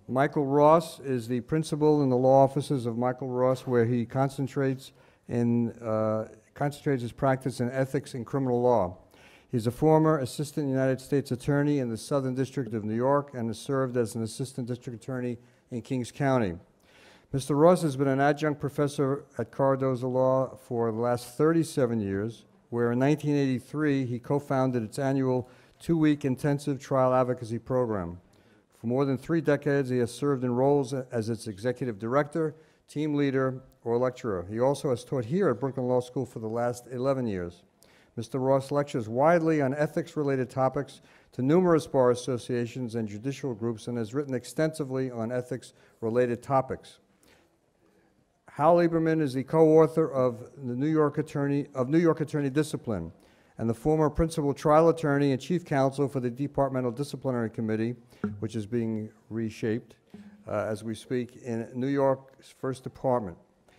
Michael Ross is the principal in the law offices of Michael Ross, where he concentrates his practice in ethics and criminal law. He's a former assistant United States attorney in the Southern District of New York and has served as an assistant district attorney in Kings County. Mr. Ross has been an adjunct professor at Cardozo Law for the last 37 years, where in 1983 he co-founded its annual 2-week intensive trial advocacy program. For more than 3 decades, he has served in roles as its executive director, team leader, or lecturer. He also has taught here at Brooklyn Law School for the last 11 years. Mr. Ross lectures widely on ethics-related topics to numerous bar associations and judicial groups and has written extensively on ethics-related topics. Hal Lieberman is the co-author of New York Attorney Discipline and the former principal trial attorney and chief counsel for the Departmental Disciplinary Committee, which is being reshaped as we speak in New York's first department.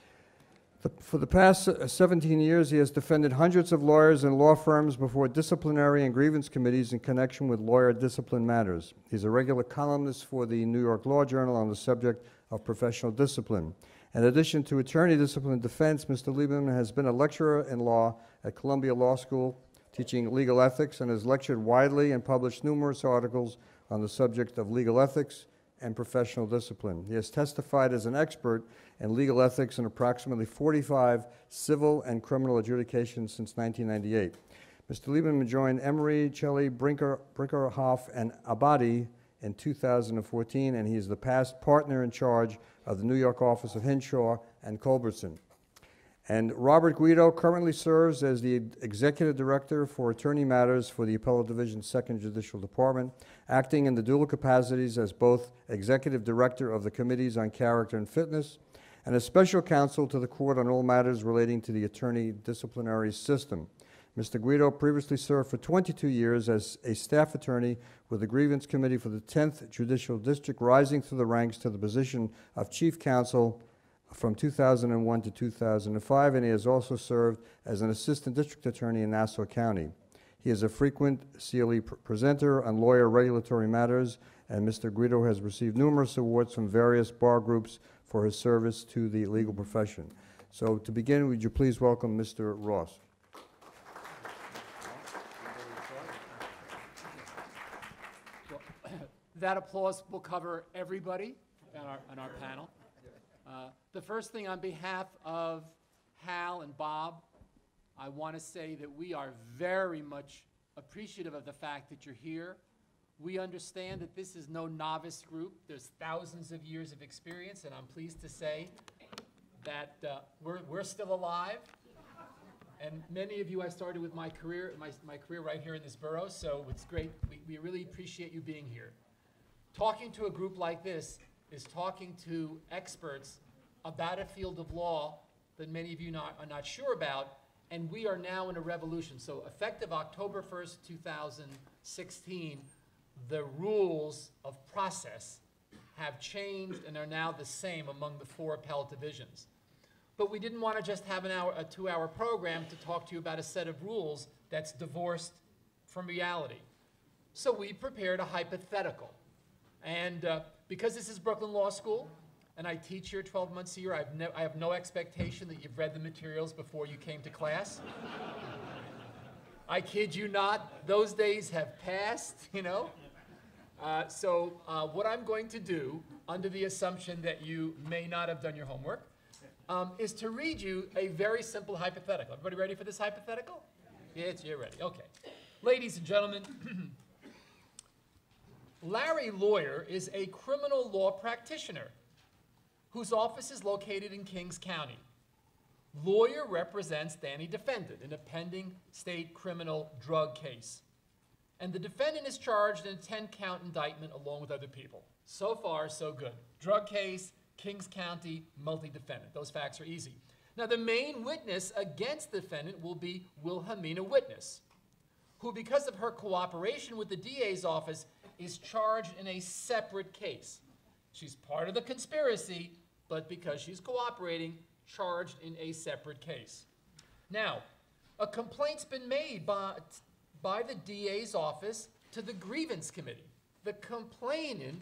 For the past 17 years, he has defended hundreds of lawyers and law firms before disciplinary and grievance committees in connection with lawyer discipline matters. He's a regular columnist for the New York Law Journal on the subject of professional discipline. In addition to attorney discipline defense, Mr. Lieberman has been a lecturer in law at Columbia Law School, teaching legal ethics, and has lectured widely and published numerous articles on the subject of legal ethics and professional discipline. He has testified as an expert in legal ethics in approximately 45 civil and criminal adjudications since 1998. Mr. Lieberman joined Emery, Shelley, Brinkerhoff, and Abadi in 2014, and he is the past partner in charge of the New York office of Hinshaw and Culbertson. And Robert Guido currently serves as the Executive Director for Attorney Matters for the Appellate Division's 2nd Judicial Department, acting in the dual capacities as both Executive Director of the Committees on Character and Fitness and as Special Counsel to the Court on all matters relating to the attorney disciplinary system. Mr. Guido previously served for 22 years as a staff attorney with the Grievance Committee for the 10th Judicial District, rising through the ranks to the position of Chief Counsel from 2001 to 2005, and he has also served as an assistant district attorney in Nassau County. He is a frequent CLE presenter on lawyer regulatory matters, and Mr. Guido has received numerous awards from various bar groups for his service to the legal profession. So to begin, would you please welcome Mr. Ross? That applause will cover everybody on our panel. The first thing, on behalf of Hal and Bob, I want to say that we are very much appreciative of the fact that you're here. We understand that this is no novice group. There's thousands of years of experience, and I'm pleased to say that we're still alive. And many of you, I started with my career right here in this borough, so it's great. We really appreciate you being here. Talking to a group like this is talking to experts about a field of law that many of you are not sure about, and we are now in a revolution. So effective October 1st, 2016, the rules of process have changed and are now the same among the 4 appellate divisions. But we didn't want to just have a 2-hour program to talk to you about a set of rules that's divorced from reality. So we prepared a hypothetical. And because this is Brooklyn Law School, and I teach here 12 months a year, I have no expectation that you've read the materials before you came to class. I kid you not, those days have passed, you know. So what I'm going to do, under the assumption that you may not have done your homework, is to read you a very simple hypothetical. Everybody ready for this hypothetical? Yes, you're ready. Okay. Ladies and gentlemen, Larry Lawyer is a criminal law practitioner whose office is located in Kings County. Lawyer represents Danny Defendant in a pending state criminal drug case. And the defendant is charged in a 10-count indictment along with other people. So far, so good. Drug case, Kings County, multi-defendant. Those facts are easy. Now, the main witness against the defendant will be Wilhelmina Witness, who, because of her cooperation with the DA's office, is charged in a separate case. She's part of the conspiracy, but because she's cooperating, charged in a separate case. Now, a complaint's been made by the DA's office to the Grievance Committee. The complainant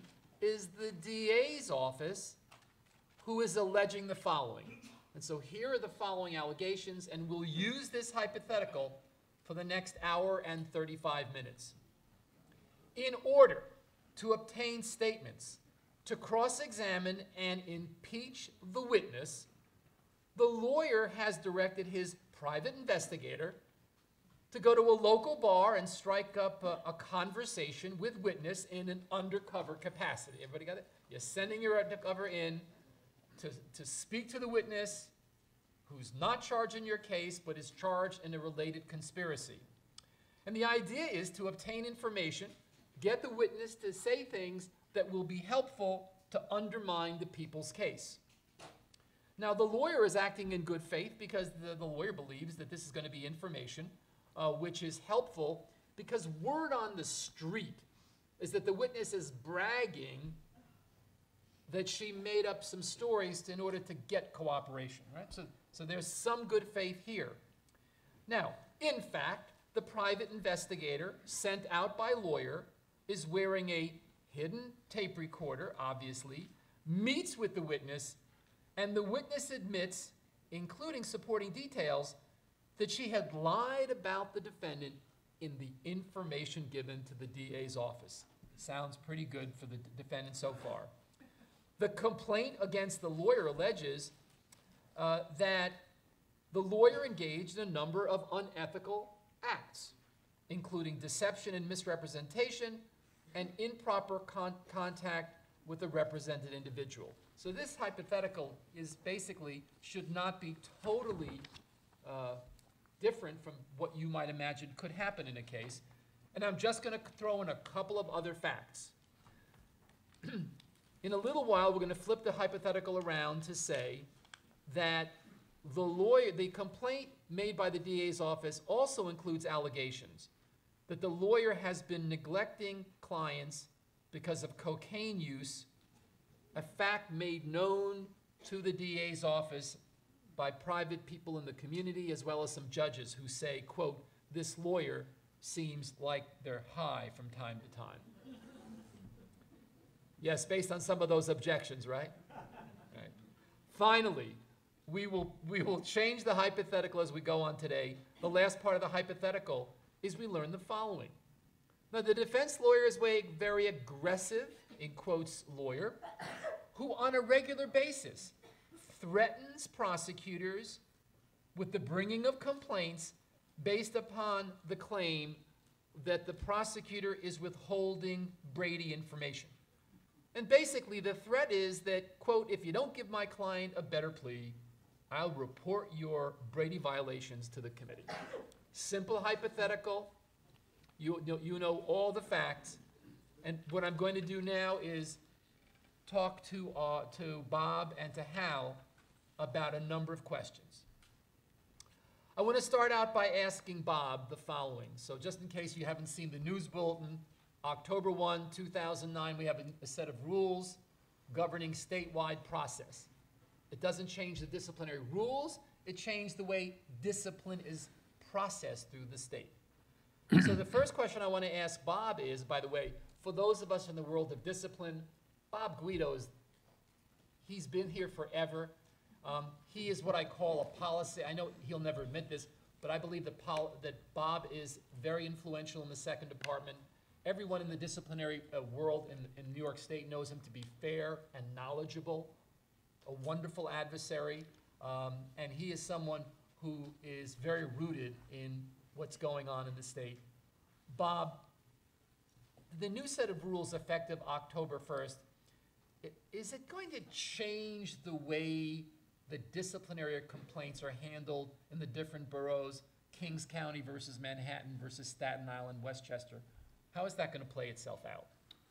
is the DA's office who is alleging the following. And so here are the following allegations, and we'll use this hypothetical for the next hour and 35 minutes. In order to obtain statements to cross-examine and impeach the witness, the lawyer has directed his private investigator to go to a local bar and strike up a conversation with witness in an undercover capacity. Everybody got it? You're sending your undercover in to speak to the witness who's not charged in your case but is charged in a related conspiracy. And the idea is to obtain information, get the witness to say things that will be helpful to undermine the people's case. Now, the lawyer is acting in good faith because the lawyer believes that this is going to be information which is helpful, because word on the street is that the witness is bragging that she made up some stories in order to get cooperation, right? So there's some good faith here. Now, in fact, the private investigator sent out by lawyer is wearing a hidden tape recorder, obviously, meets with the witness, and the witness admits, including supporting details, that she had lied about the defendant in the information given to the DA's office. Sounds pretty good for the defendant so far. The complaint against the lawyer alleges that the lawyer engaged in a number of unethical acts, including deception and misrepresentation and improper contact with a represented individual. So this hypothetical is basically should not be totally different from what you might imagine could happen in a case. And I'm just going to throw in a couple of other facts. In a little while, we're going to flip the hypothetical around to say that the complaint made by the DA's office also includes allegations that the lawyer has been neglecting clients because of cocaine use, a fact made known to the DA's office by private people in the community, as well as some judges who say, quote, this lawyer seems like they're high from time to time. Yes, based on some of those objections, right? Right. Finally, we will change the hypothetical as we go on today. The last part of the hypothetical is we learn the following. Now, the defense lawyer is a very aggressive, in quotes, lawyer, who on a regular basis threatens prosecutors with the bringing of complaints based upon the claim that the prosecutor is withholding Brady information. And basically the threat is that, quote, if you don't give my client a better plea, I'll report your Brady violations to the committee. Simple hypothetical. You know all the facts. And what I'm going to do now is talk to Bob and to Hal about a number of questions. I want to start out by asking Bob the following. So just in case you haven't seen the news bulletin, October 1, 2009, we have a set of rules governing statewide process. It doesn't change the disciplinary rules, it changed the way discipline is processed through the state. So the first question I want to ask Bob is, by the way, for those of us in the world of discipline, Bob Guido he's been here forever. He is what I call a policy. I know he'll never admit this, but I believe that Bob is very influential in the second department. Everyone in the disciplinary world in New York State knows him to be fair and knowledgeable, a wonderful adversary, and he is someone who is very rooted in what's going on in the state. Bob, the new set of rules effective October 1st, is it going to change the way the disciplinary complaints are handled in the different boroughs, Kings County versus Manhattan versus Staten Island, Westchester? How is that going to play itself out?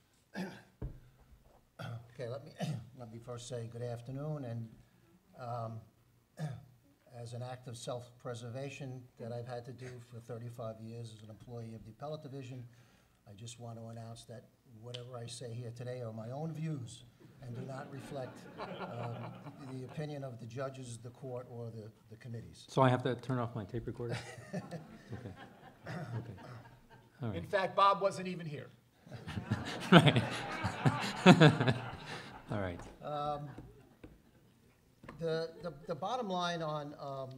Okay, let me first say good afternoon, and as an act of self-preservation that I've had to do for 35 years as an employee of the Appellate Division, I just want to announce that whatever I say here today are my own views and do not reflect the opinion of the judges, the court, or the committees. So I have to turn off my tape recorder? Okay. Okay. All right. In fact, Bob wasn't even here. Right. All right. The bottom line on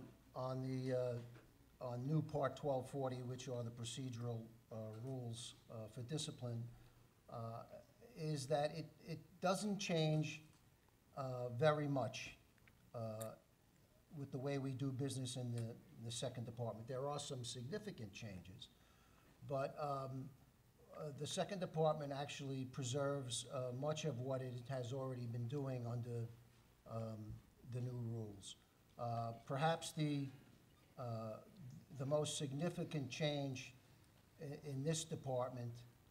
new Part 1240, which are the procedural rules for discipline, is that it doesn't change very much with the way we do business in the second department. There are some significant changes, but the second department actually preserves much of what it has already been doing under the new rules. Perhaps the most significant change in this department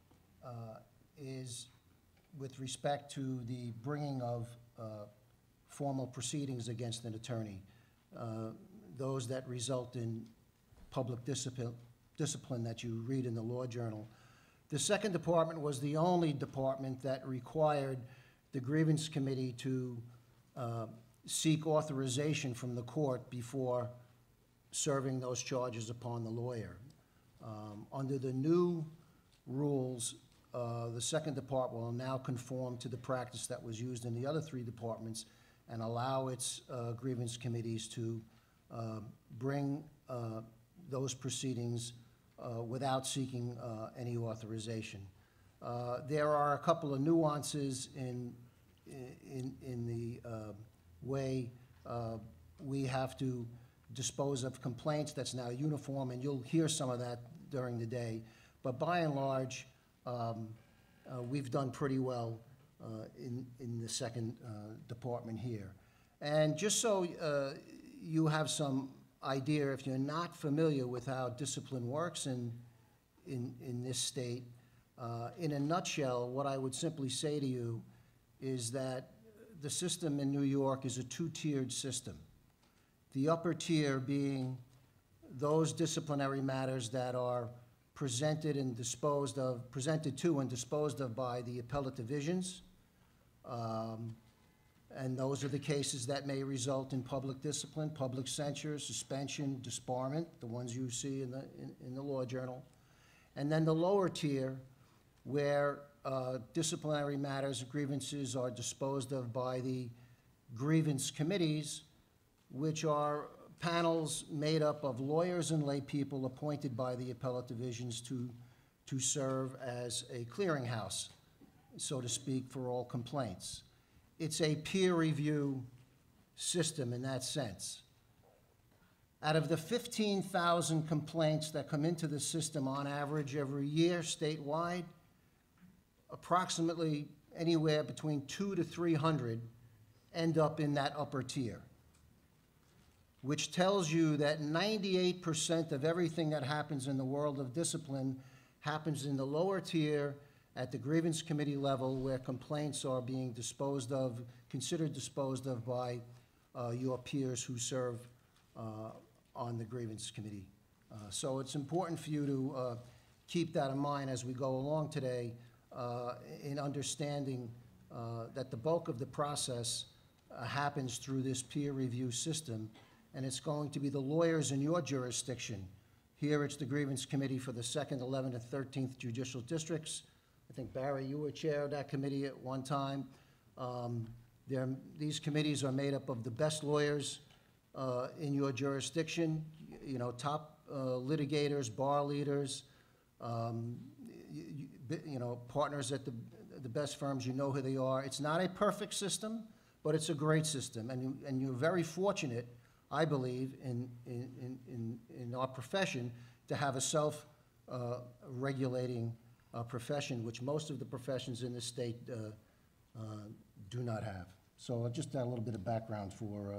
is with respect to the bringing of formal proceedings against an attorney, those that result in public discipline that you read in the law journal. The second department was the only department that required the grievance committee to seek authorization from the court before serving those charges upon the lawyer. Under the new rules, the second department will now conform to the practice that was used in the other three departments and allow its grievance committees to bring those proceedings without seeking any authorization. There are a couple of nuances in the way we have to dispose of complaints that's now uniform, and you'll hear some of that during the day. But by and large, we've done pretty well in the second department here. And just so you have some idea, if you're not familiar with how discipline works in this state, in a nutshell, what I would simply say to you is that the system in New York is a two-tiered system. The upper tier being those disciplinary matters that are presented to and disposed of by the appellate divisions. And those are the cases that may result in public discipline, public censure, suspension, disbarment, the ones you see in the law journal. And then the lower tier, where disciplinary matters, grievances are disposed of by the grievance committees, which are panels made up of lawyers and lay people appointed by the appellate divisions to serve as a clearinghouse, so to speak, for all complaints. It's a peer review system in that sense. Out of the 15,000 complaints that come into the system on average every year statewide, approximately anywhere between 200 to 300 end up in that upper tier, which tells you that 98% of everything that happens in the world of discipline happens in the lower tier at the grievance committee level, where complaints are being disposed of, considered disposed of by your peers who serve on the grievance committee. So it's important for you to keep that in mind as we go along today in understanding that the bulk of the process happens through this peer review system, and it's going to be the lawyers in your jurisdiction. Here it's the grievance committee for the 2nd, 11th, and 13th judicial districts. I think, Barry, you were chair of that committee at one time. These committees are made up of the best lawyers in your jurisdiction, you know, top litigators, bar leaders, you know, partners at the best firms. You know who they are. It's not a perfect system, but it's a great system, and you're very fortunate, I believe, in our profession to have a self-regulating profession, which most of the professions in the state do not have. So just a little bit of background for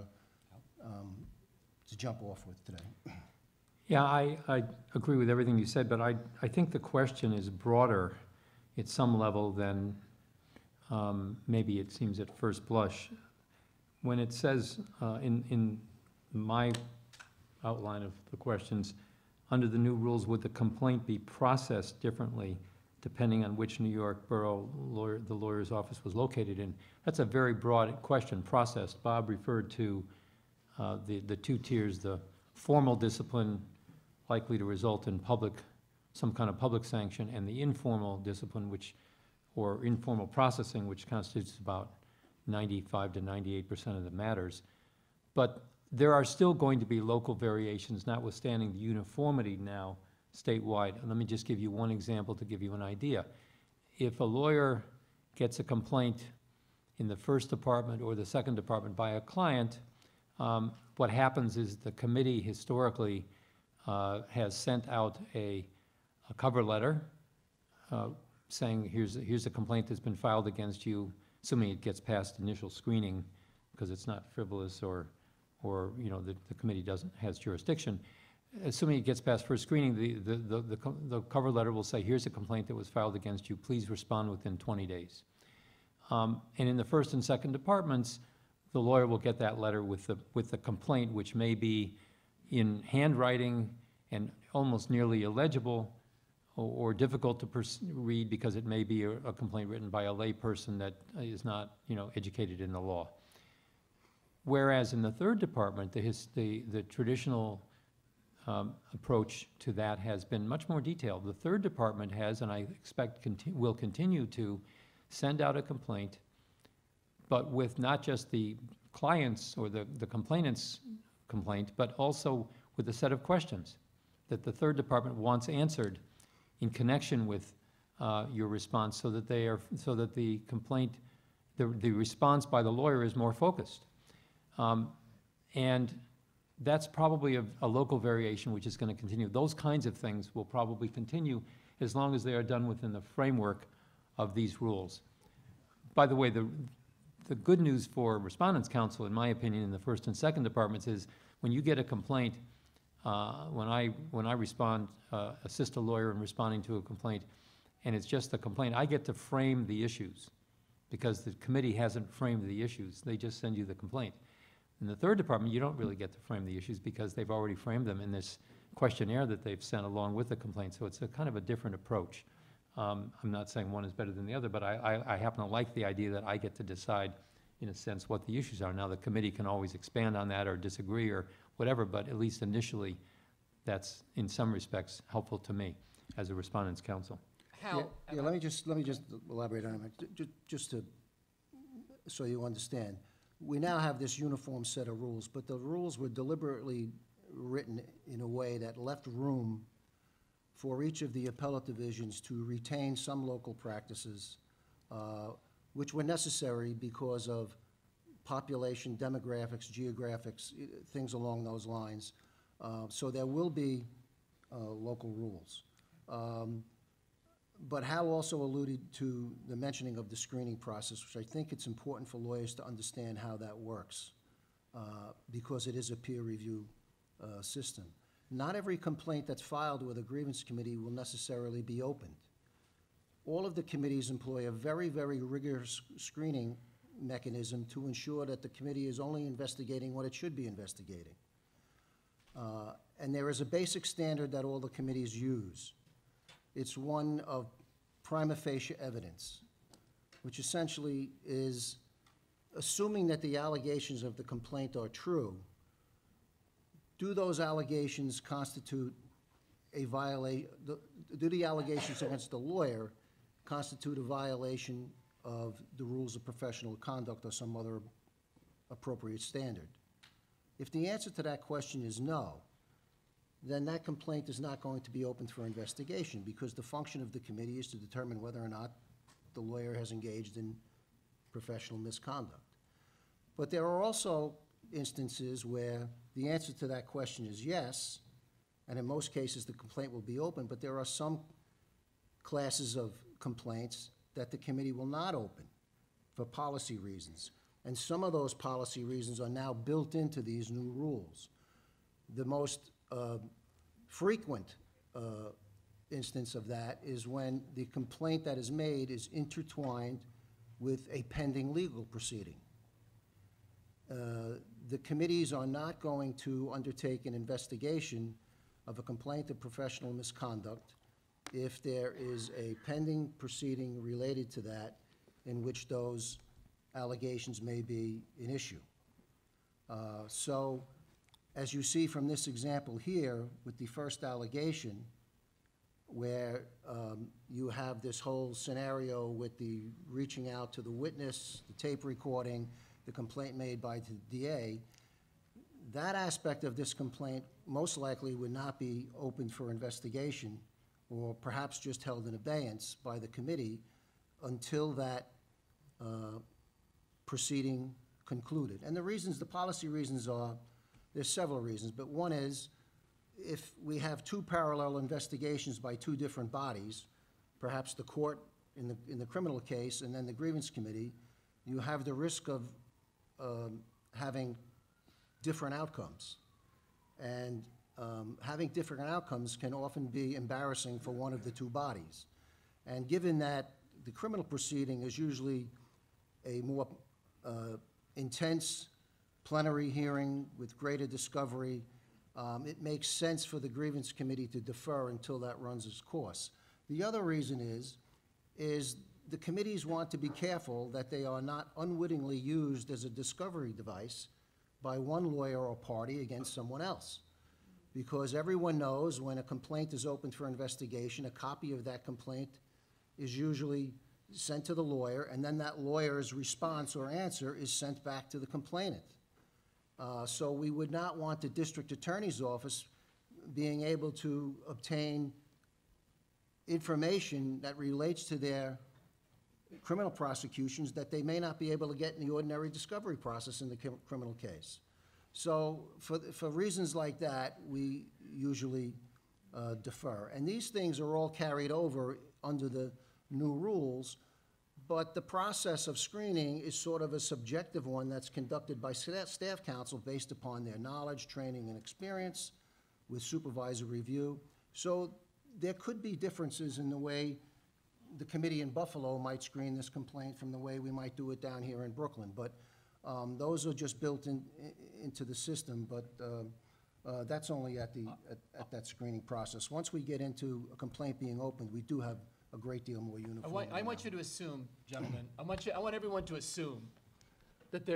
to jump off with today. Yeah, I agree with everything you said, but I think the question is broader at some level than maybe it seems at first blush. When it says in my outline of the questions, under the new rules, would the complaint be processed differently depending on which New York borough the lawyer's office was located in? That's a very broad question, processed. Bob referred to the two tiers, the formal discipline likely to result in some kind of public sanction, and the informal discipline, which or informal processing, which constitutes about 95 to 98% of the matters. But there are still going to be local variations, notwithstanding the uniformity now statewide. And let me just give you one example to give you an idea. If a lawyer gets a complaint in the first department or the second department by a client, what happens is the committee historically has sent out a cover letter saying, here's a complaint that's been filed against you, assuming it gets past initial screening because it's not frivolous or you know, the committee has jurisdiction. Assuming it gets past first screening, the cover letter will say, here's a complaint that was filed against you, please respond within 20 days. And in the first and second departments, the lawyer will get that letter with the complaint, which may be in handwriting and almost nearly illegible or difficult to read because it may be a complaint written by a lay person that is not, you know, educated in the law. Whereas in the third department, the traditional approach to that has been much more detailed. The third department has, and I expect will continue to, send out a complaint, but with not just the client's or the complainant's complaint, but also with a set of questions that the third department wants answered in connection with your response, so that the complaint, the response by the lawyer is more focused. And that's probably a local variation which is going to continue. Those kinds of things will probably continue as long as they are done within the framework of these rules. By the way, the good news for Respondents' Counsel, in my opinion, in the first and second departments is when you get a complaint, when I respond, assist a lawyer in responding to a complaint, and it's just a complaint, I get to frame the issues because the committee hasn't framed the issues. They just send you the complaint. In the third department, you don't really get to frame the issues because they've already framed them in this questionnaire that they've sent along with the complaint. So it's a kind of a different approach. I'm not saying one is better than the other, but I happen to like the idea that I get to decide, in a sense, what the issues are. Now, the committee can always expand on that or disagree or whatever, but at least initially, that's in some respects helpful to me as a Respondents' Counsel. Hal, Yeah, let me just elaborate on it, just to, so you understand. We now have this uniform set of rules, but the rules were deliberately written in a way that left room for each of the appellate divisions to retain some local practices, which were necessary because of population, demographics, geographics, things along those lines. So there will be local rules. But Hal also alluded to the mentioning of the screening process, which I think it's important for lawyers to understand how that works, because it is a peer review system. Not every complaint that's filed with a grievance committee will necessarily be opened. All of the committees employ a very, very rigorous screening mechanism to ensure that the committee is only investigating what it should be investigating. And there is a basic standard that all the committees use. It's one of prima facie evidence, which essentially is assuming that the allegations of the complaint are true. Do those allegations constitute a violation? Do the allegations against the lawyer constitute a violation of the rules of professional conduct or some other appropriate standard? If the answer to that question is no, then that complaint is not going to be open for investigation, because the function of the committee is to determine whether or not the lawyer has engaged in professional misconduct. But there are also instances where the answer to that question is yes, and in most cases the complaint will be open, but there are some classes of complaints that the committee will not open for policy reasons. And some of those policy reasons are now built into these new rules. The most frequent instance of that is when the complaint that is made is intertwined with a pending legal proceeding. The committees are not going to undertake an investigation of a complaint of professional misconduct if there is a pending proceeding related to that in which those allegations may be an issue. So, as you see from this example here, with the first allegation, where you have this whole scenario with the reaching out to the witness, the tape recording, the complaint made by the DA. That aspect of this complaint most likely would not be open for investigation, or perhaps just held in abeyance by the committee until that proceeding concluded. And the reasons, the policy reasons are, there's several reasons, but one is, if we have two parallel investigations by two different bodies, perhaps the court in the criminal case and then the grievance committee, you have the risk of having different outcomes. And having different outcomes can often be embarrassing for one of the two bodies. And given that the criminal proceeding is usually a more intense plenary hearing with greater discovery, it makes sense for the grievance committee to defer until that runs its course. The other reason is the committees want to be careful that they are not unwittingly used as a discovery device by one lawyer or party against someone else. Because everyone knows when a complaint is opened for investigation, a copy of that complaint is usually sent to the lawyer, and then that lawyer's response or answer is sent back to the complainant. So we would not want the district attorney's office being able to obtain information that relates to their criminal prosecutions that they may not be able to get in the ordinary discovery process in the criminal case. So for reasons like that, we usually defer. And these things are all carried over under the new rules, but the process of screening is sort of a subjective one that's conducted by staff counsel based upon their knowledge, training, and experience with supervisor review. So there could be differences in the way the committee in Buffalo might screen this complaint from the way we might do it down here in Brooklyn. But those are just built into the system, but that's only at that screening process. Once we get into a complaint being opened, we do have a great deal more uniformity. I want you to assume, gentlemen, I want everyone to assume that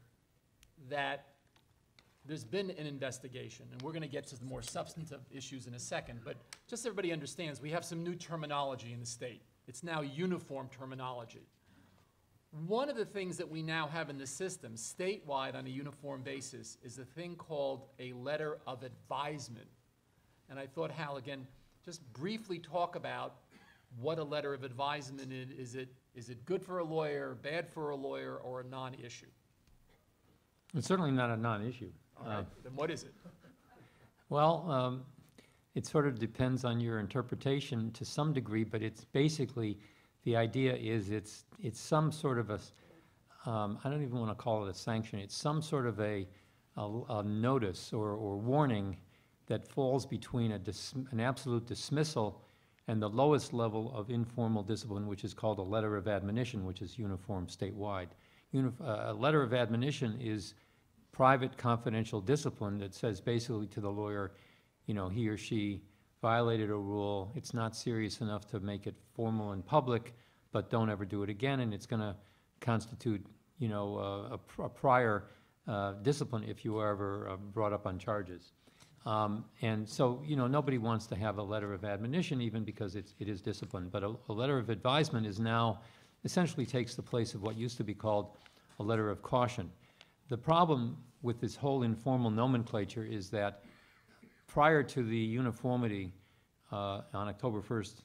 there's been an investigation, and we're going to get to the more substantive issues in a second, but just so everybody understands, we have some new terminology in the state. It's now uniform terminology. One of the things that we now have in the system, statewide on a uniform basis, is a thing called a letter of advisement. And I thought, Hal, again, just briefly talk about what a letter of advisement is. Is it good for a lawyer, bad for a lawyer, or a non-issue? It's certainly not a non-issue. All right, then what is it? Well, it sort of depends on your interpretation to some degree, but it's basically, the idea is it's some sort of a, I don't even want to call it a sanction, it's some sort of a notice or warning that falls between an absolute dismissal and the lowest level of informal discipline, which is called a letter of admonition, which is uniform statewide. A letter of admonition is private confidential discipline that says basically to the lawyer, you know, he or she violated a rule, it's not serious enough to make it formal in public, but don't ever do it again, and it's going to constitute, you know, a prior discipline if you were ever brought up on charges. And so, you know, nobody wants to have a letter of admonition even because it is discipline, but a letter of advisement is now essentially takes the place of what used to be called a letter of caution. The problem with this whole informal nomenclature is that prior to the uniformity on October 1st,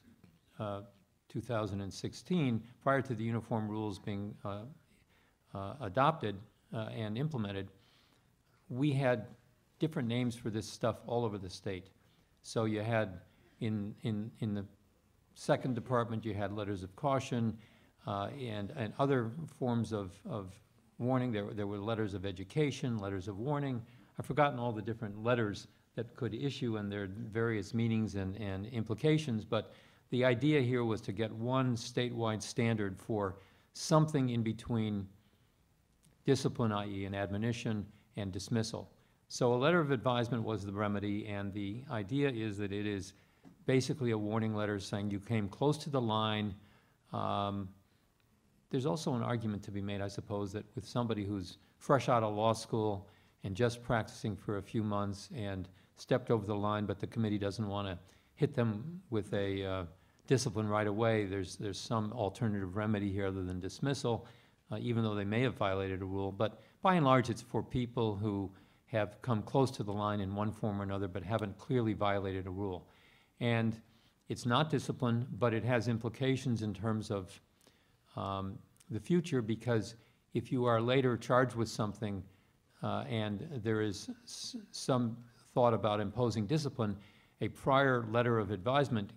2016, prior to the uniform rules being adopted and implemented, we had different names for this stuff all over the state. So you had, in the second department, you had letters of caution and other forms of warning. There were letters of education, letters of warning. I've forgotten all the different letters that could issue and their various meanings and implications, but the idea here was to get one statewide standard for something in between discipline, i.e. an admonition, and dismissal. So a letter of advisement was the remedy, and the idea is that it is basically a warning letter saying you came close to the line. There's also an argument to be made, I suppose, that with somebody who's fresh out of law school and just practicing for a few months and stepped over the line, but the committee doesn't want to hit them with a discipline right away. There's some alternative remedy here other than dismissal, even though they may have violated a rule. But by and large, it's for people who have come close to the line in one form or another, but haven't clearly violated a rule. And it's not discipline, but it has implications in terms of the future, because if you are later charged with something and there is some thought about imposing discipline, a prior letter of advisement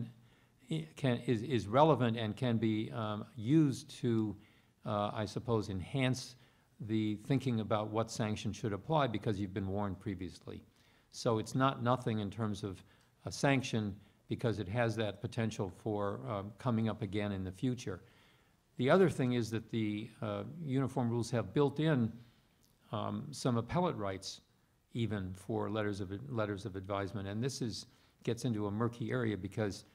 is relevant and can be used to, I suppose, enhance the thinking about what sanction should apply because you've been warned previously. So it's not nothing in terms of a sanction, because it has that potential for coming up again in the future. The other thing is that the uniform rules have built in some appellate rights even for letters of advisement, and this gets into a murky area because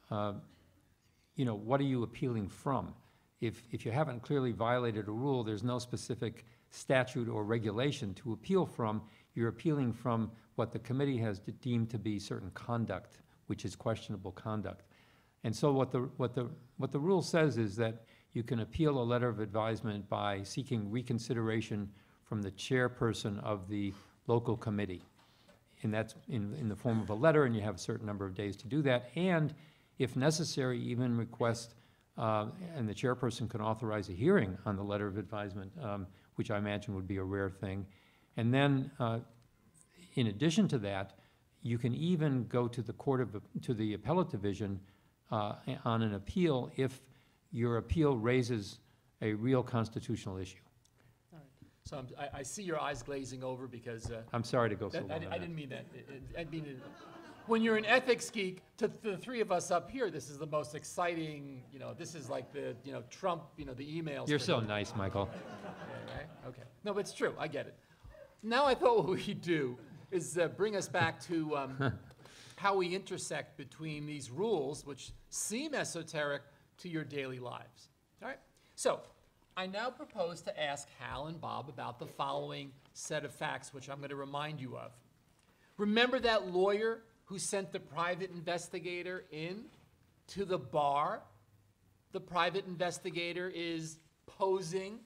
what are you appealing from? If you haven't clearly violated a rule, there's no specific statute or regulation to appeal from. You're appealing from what the committee has deemed to be certain conduct, which is questionable conduct. And so what the rule says is that you can appeal a letter of advisement by seeking reconsideration from the chairperson of the local committee. And that's in the form of a letter, and you have a certain number of days to do that. And if necessary, even request, and the chairperson can authorize a hearing on the letter of advisement, which I imagine would be a rare thing. And then, in addition to that, you can even go to the appellate division on an appeal if your appeal raises a real constitutional issue. All right. So I see your eyes glazing over because I'm sorry to go so long. I didn't mean that. I mean, when you're an ethics geek, to the three of us up here, this is the most exciting. This is like the Trump. The emails. You're so nice, Michael. Yeah, right? Okay. No, but it's true. I get it. Now I thought what we'd do is bring us back to how we intersect between these rules, which seem esoteric to your daily lives. All right? So I now propose to ask Hal and Bob about the following set of facts, which I'm going to remind you of. Remember that lawyer who sent the private investigator in to the bar? The private investigator is posing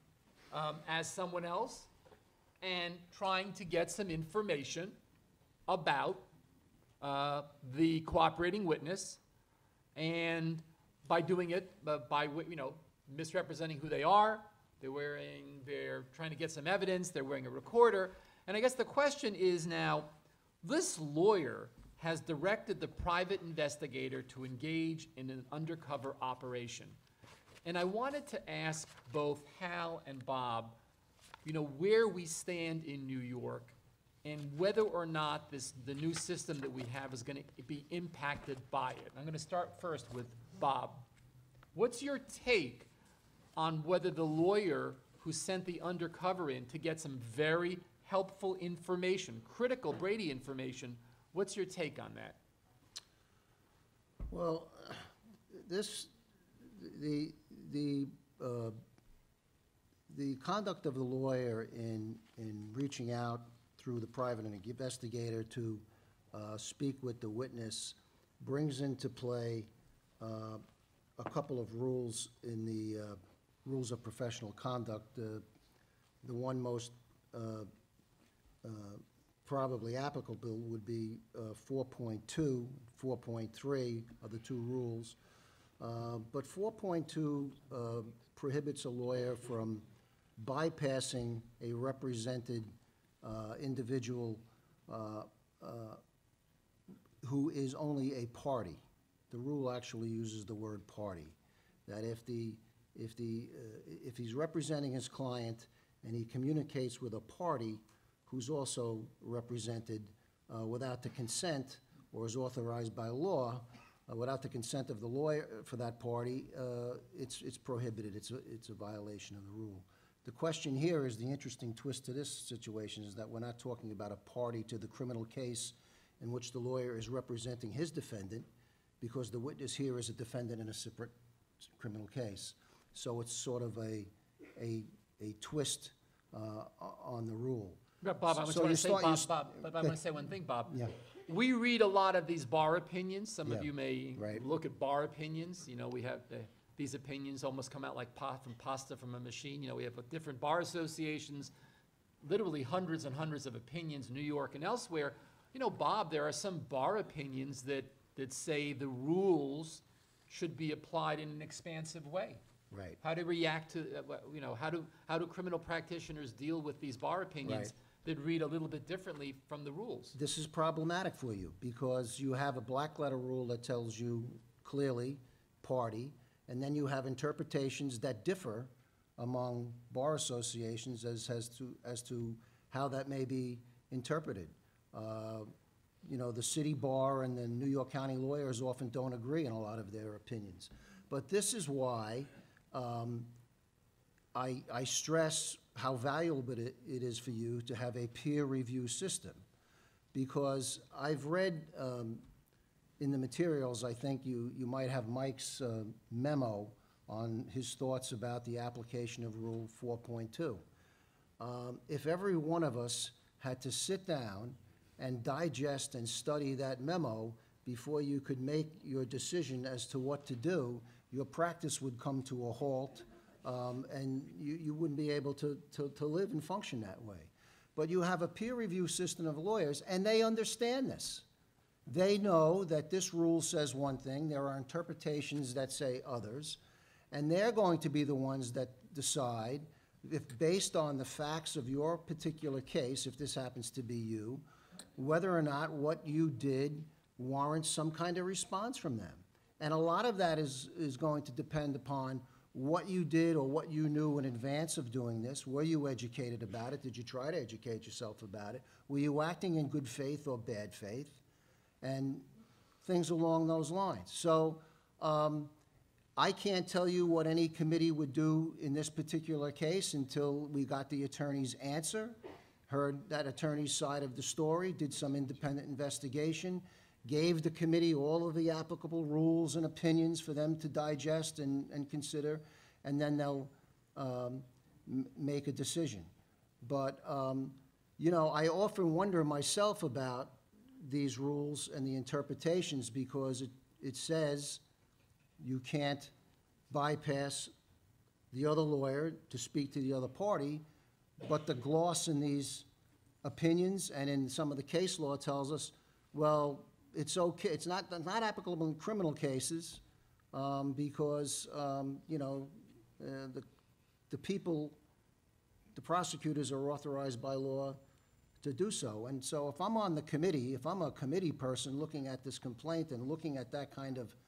as someone else and trying to get some information about the cooperating witness, and by doing it, by misrepresenting who they are, they're trying to get some evidence, they're wearing a recorder, and I guess the question is now, this lawyer has directed the private investigator to engage in an undercover operation. And I wanted to ask both Hal and Bob, where we stand in New York and whether or not the new system that we have is going to be impacted by it. I'm going to start first with Bob. What's your take on whether the lawyer who sent the undercover in to get some very helpful information, critical Brady information, what's your take on that? Well, the conduct of the lawyer in reaching out through the private investigator to speak with the witness brings into play a couple of rules in the rules of professional conduct. The one most probably applicable would be 4.2, 4.3 are the two rules. But 4.2 prohibits a lawyer from bypassing a represented individual who is only a party. The rule actually uses the word party. That if he's representing his client and he communicates with a party who's also represented without the consent or is authorized by law, without the consent of the lawyer for that party, it's prohibited. It's a violation of the rule. The question here is, the interesting twist to this situation is that we're not talking about a party to the criminal case in which the lawyer is representing his defendant, because the witness here is a defendant in a separate criminal case. So it's sort of a twist on the rule. Bob, I just So want you to say, start- you Bob, s- but I want to say one thing, Bob. Yeah. We read a lot of these bar opinions. Some of Yeah, you may right. look at bar opinions. You know, we have these opinions almost come out like pasta from a machine. You know, we have different bar associations, literally hundreds and hundreds of opinions, New York and elsewhere. You know, Bob, there are some bar opinions that say the rules should be applied in an expansive way. Right. How to react to, you know, how do criminal practitioners deal with these bar opinions that read a little bit differently from the rules? This is problematic for you, because you have a black letter rule that tells you clearly, party, and then you have interpretations that differ among bar associations as to how that may be interpreted. You know, the city bar and the New York County lawyers often don't agree in a lot of their opinions. But this is why I stress how valuable it is for you to have a peer review system. Because I've read in the materials, I think you might have Mike's memo on his thoughts about the application of Rule 4.2. If every one of us had to sit down and digest and study that memo before you could make your decision as to what to do, your practice would come to a halt, and you wouldn't be able to live and function that way. But you have a peer review system of lawyers, and they understand this. They know that this rule says one thing, there are interpretations that say others, and they're going to be the ones that decide if, based on the facts of your particular case, if this happens to be you, whether or not what you did warrants some kind of response from them. And a lot of that is going to depend upon what you did or what you knew in advance of doing this. Were you educated about it? Did you try to educate yourself about it? Were you acting in good faith or bad faith? And things along those lines. So I can't tell you what any committee would do in this particular case until we got the attorney's answer, heard that attorney's side of the story, did some independent investigation, gave the committee all of the applicable rules and opinions for them to digest and consider, and then they'll make a decision. But, you know, I often wonder myself about these rules and the interpretations, because it says you can't bypass the other lawyer to speak to the other party, but the gloss in these opinions and in some of the case law tells us, well, it's okay, it's not applicable in criminal cases, because, you know, the people, the prosecutors are authorized by law to do so. And so if I'm on the committee, if I'm a committee person looking at this complaint and looking at that kind of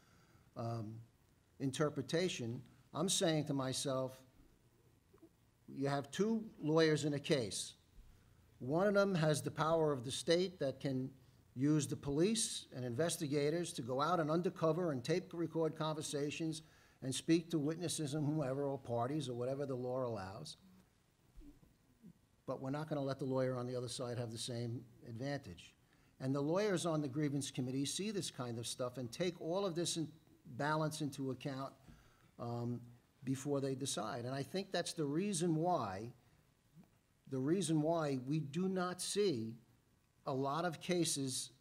interpretation, I'm saying to myself, you have two lawyers in a case. One of them has the power of the state that can use the police and investigators to go out and undercover and tape record conversations and speak to witnesses and whoever, or parties, or whatever the law allows. But we're not going to let the lawyer on the other side have the same advantage. And the lawyers on the grievance committee see this kind of stuff and take all of this balance into account before they decide. And I think that's the reason why we do not see a lot of cases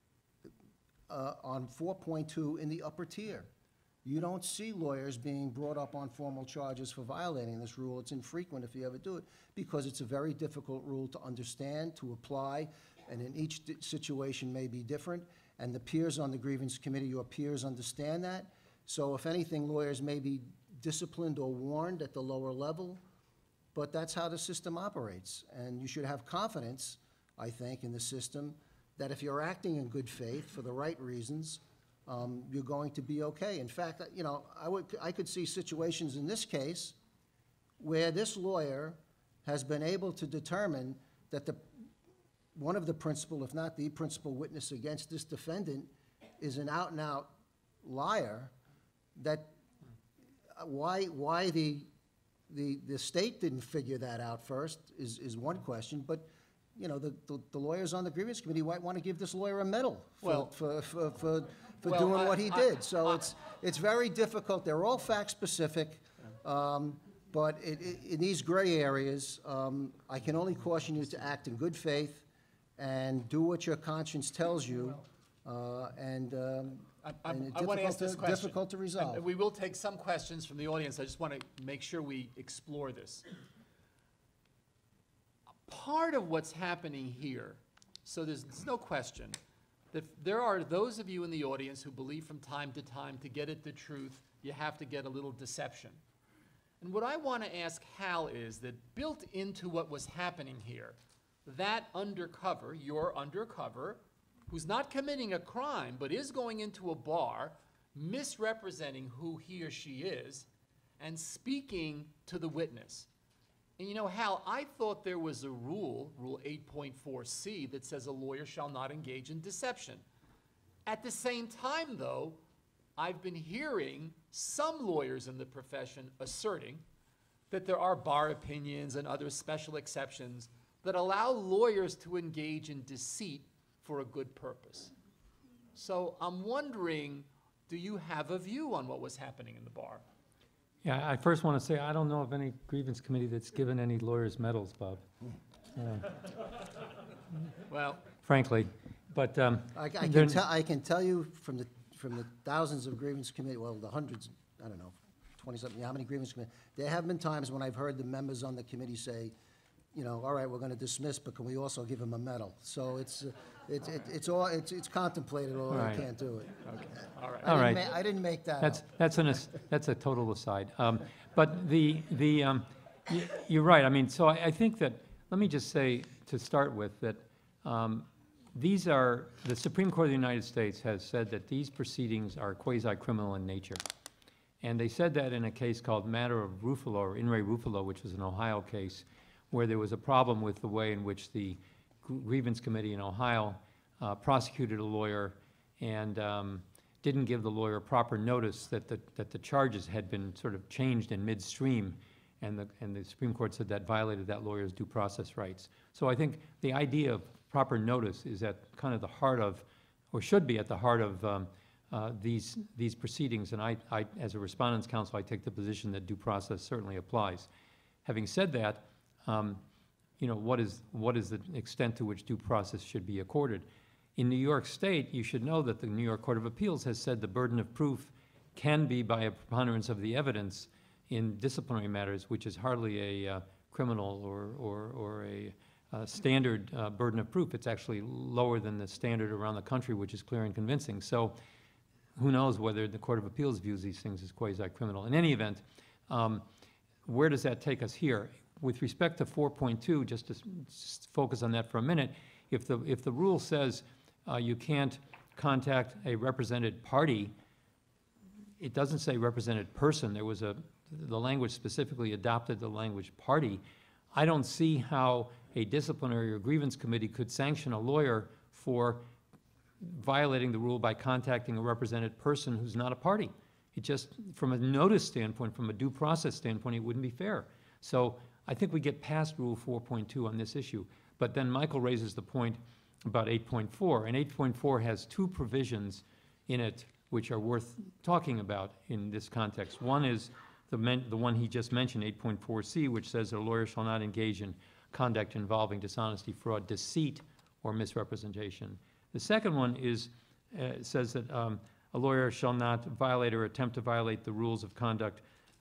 on 4.2 in the upper tier. You don't see lawyers being brought up on formal charges for violating this rule. It's infrequent if you ever do it, because it's a very difficult rule to understand, to apply, and in each situation may be different. And the peers on the grievance committee, your peers, understand that. So if anything, lawyers may be disciplined or warned at the lower level, but that's how the system operates. And you should have confidence, I think, in the system, that if you're acting in good faith for the right reasons, you're going to be okay. In fact, you know, I could see situations in this case where this lawyer has been able to determine that one of the principal, if not the principal witness against this defendant, is an out-and-out liar. That why the state didn't figure that out first is one question, but you know, the lawyers on the grievance committee might want to give this lawyer a medal for doing what he did. So it's very difficult. They're all fact specific, but But in these gray areas, I can only caution you to act in good faith and do what your conscience tells you, and I want to ask this question. difficult to resolve. And we will take some questions from the audience. I just want to make sure we explore this. Part of what's happening here, so there's no question, that there are those of you in the audience who believe from time to time to get at the truth, you have to get a little deception. And what I want to ask Hal is that built into what was happening here, that undercover, your undercover, who's not committing a crime but is going into a bar, misrepresenting who he or she is, and speaking to the witness. And you know, Hal, I thought there was a rule, Rule 8.4c, that says a lawyer shall not engage in deception. At the same time, though, I've been hearing some lawyers in the profession asserting that there are bar opinions and other special exceptions that allow lawyers to engage in deceit for a good purpose. So I'm wondering, do you have a view on what was happening in the bar? Yeah, I first want to say, I don't know of any grievance committee that's given any lawyers medals, Bob. Well, Frankly, but I then- can tell you from the thousands of grievance committee, well, the hundreds, I don't know, 20-something, how many grievance committee, there have been times when I've heard the members on the committee say, you know, all right, we're going to dismiss, but can we also give him a medal? So it's contemplated, although I Right. can't do it. okay, all right. All right. I didn't make that up. That's a total aside. But you're right. I mean, so I think that, let me just say to start with that the Supreme Court of the United States has said that these proceedings are quasi-criminal in nature. And they said that in a case called Matter of Ruffalo, or In re Ruffalo, which was an Ohio case, where there was a problem with the way in which the grievance committee in Ohio prosecuted a lawyer and didn't give the lawyer proper notice that the charges had been sort of changed in midstream, and the Supreme Court said that violated that lawyer's due process rights. So I think the idea of proper notice is at kind of the heart of, or should be at the heart of these proceedings, and I, as a respondent's counsel, I take the position that due process certainly applies. Having said that, you know, what is the extent to which due process should be accorded? In New York State, you should know that the New York Court of Appeals has said the burden of proof can be by a preponderance of the evidence in disciplinary matters, which is hardly a criminal or a standard burden of proof. It's actually lower than the standard around the country, which is clear and convincing. So who knows whether the Court of Appeals views these things as quasi-criminal. In any event, where does that take us here? With respect to 4.2, just to focus on that for a minute, if the rule says you can't contact a represented party, it doesn't say represented person. There was the language specifically adopted the language party. I don't see how a disciplinary or grievance committee could sanction a lawyer for violating the rule by contacting a represented person who's not a party. It just, from a notice standpoint, from a due process standpoint, it wouldn't be fair. So I think we get past Rule 4.2 on this issue. But then Michael raises the point about 8.4, and 8.4 has two provisions in it which are worth talking about in this context. One is the one he just mentioned, 8.4c, which says that a lawyer shall not engage in conduct involving dishonesty, fraud, deceit, or misrepresentation. The second one says that a lawyer shall not violate or attempt to violate the rules of conduct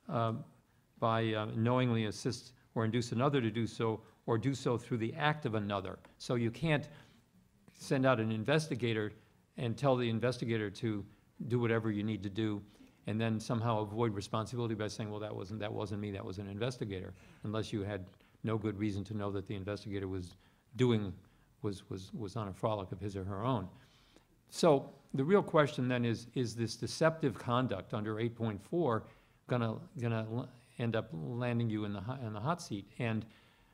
by knowingly assist or induce another to do so, or do so through the act of another. So you can't send out an investigator and tell the investigator to do whatever you need to do, and then somehow avoid responsibility by saying, well, that wasn't me, that was an investigator, unless you had no good reason to know that the investigator was on a frolic of his or her own. So the real question then is this deceptive conduct under 8.4 gonna end up landing you in the hot seat? And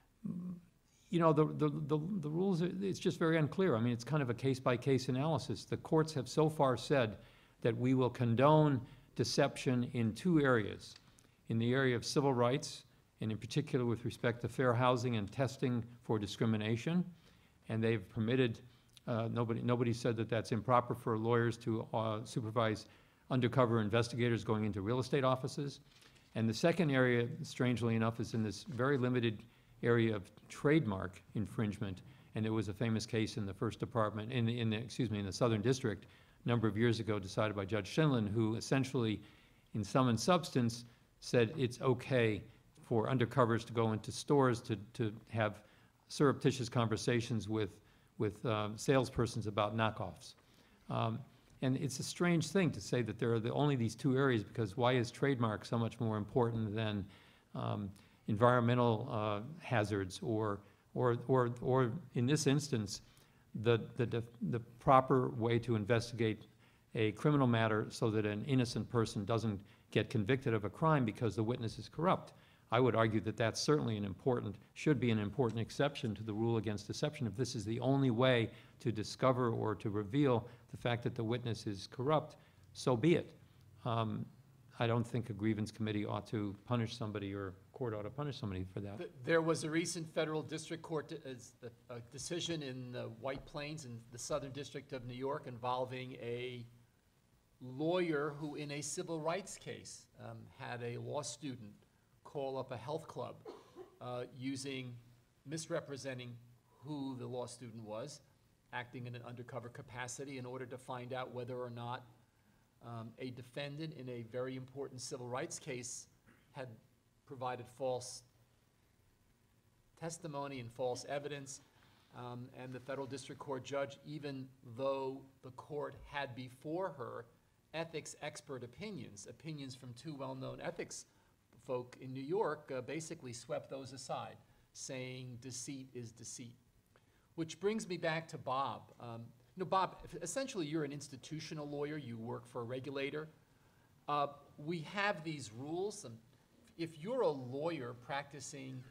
you know, the rules, it's just very unclear. I mean, it's kind of a case-by-case analysis. The courts have so far said that we will condone deception in two areas. In the area of civil rights, and in particular with respect to fair housing and testing for discrimination. And they've permitted, nobody said that that's improper for lawyers to supervise undercover investigators going into real estate offices. And the second area, strangely enough, is in this very limited area of trademark infringement. And there was a famous case in the first department, in the Southern District, a number of years ago, decided by Judge Shinlin, who essentially, in sum and substance, said it's okay for undercovers to go into stores to have surreptitious conversations with salespersons about knockoffs. And it's a strange thing to say that there are only these two areas, because why is trademark so much more important than environmental hazards or in this instance, the proper way to investigate a criminal matter so that an innocent person doesn't get convicted of a crime because the witness is corrupt. I would argue that that's certainly should be an important exception to the rule against deception. If this is the only way to discover or to reveal the fact that the witness is corrupt, so be it. I don't think a grievance committee ought to punish somebody, or a court ought to punish somebody for that. There was a recent federal district court decision in the White Plains in the Southern District of New York involving a lawyer who, in a civil rights case, had a law student call up a health club misrepresenting who the law student was, acting in an undercover capacity in order to find out whether or not a defendant in a very important civil rights case had provided false testimony and false evidence. And the federal district court judge, even though the court had before her ethics expert opinions from two well-known ethics folk in New York, basically swept those aside, saying deceit is deceit. Which brings me back to Bob. Bob, essentially you're an institutional lawyer. You work for a regulator. We have these rules. If you're a lawyer practicing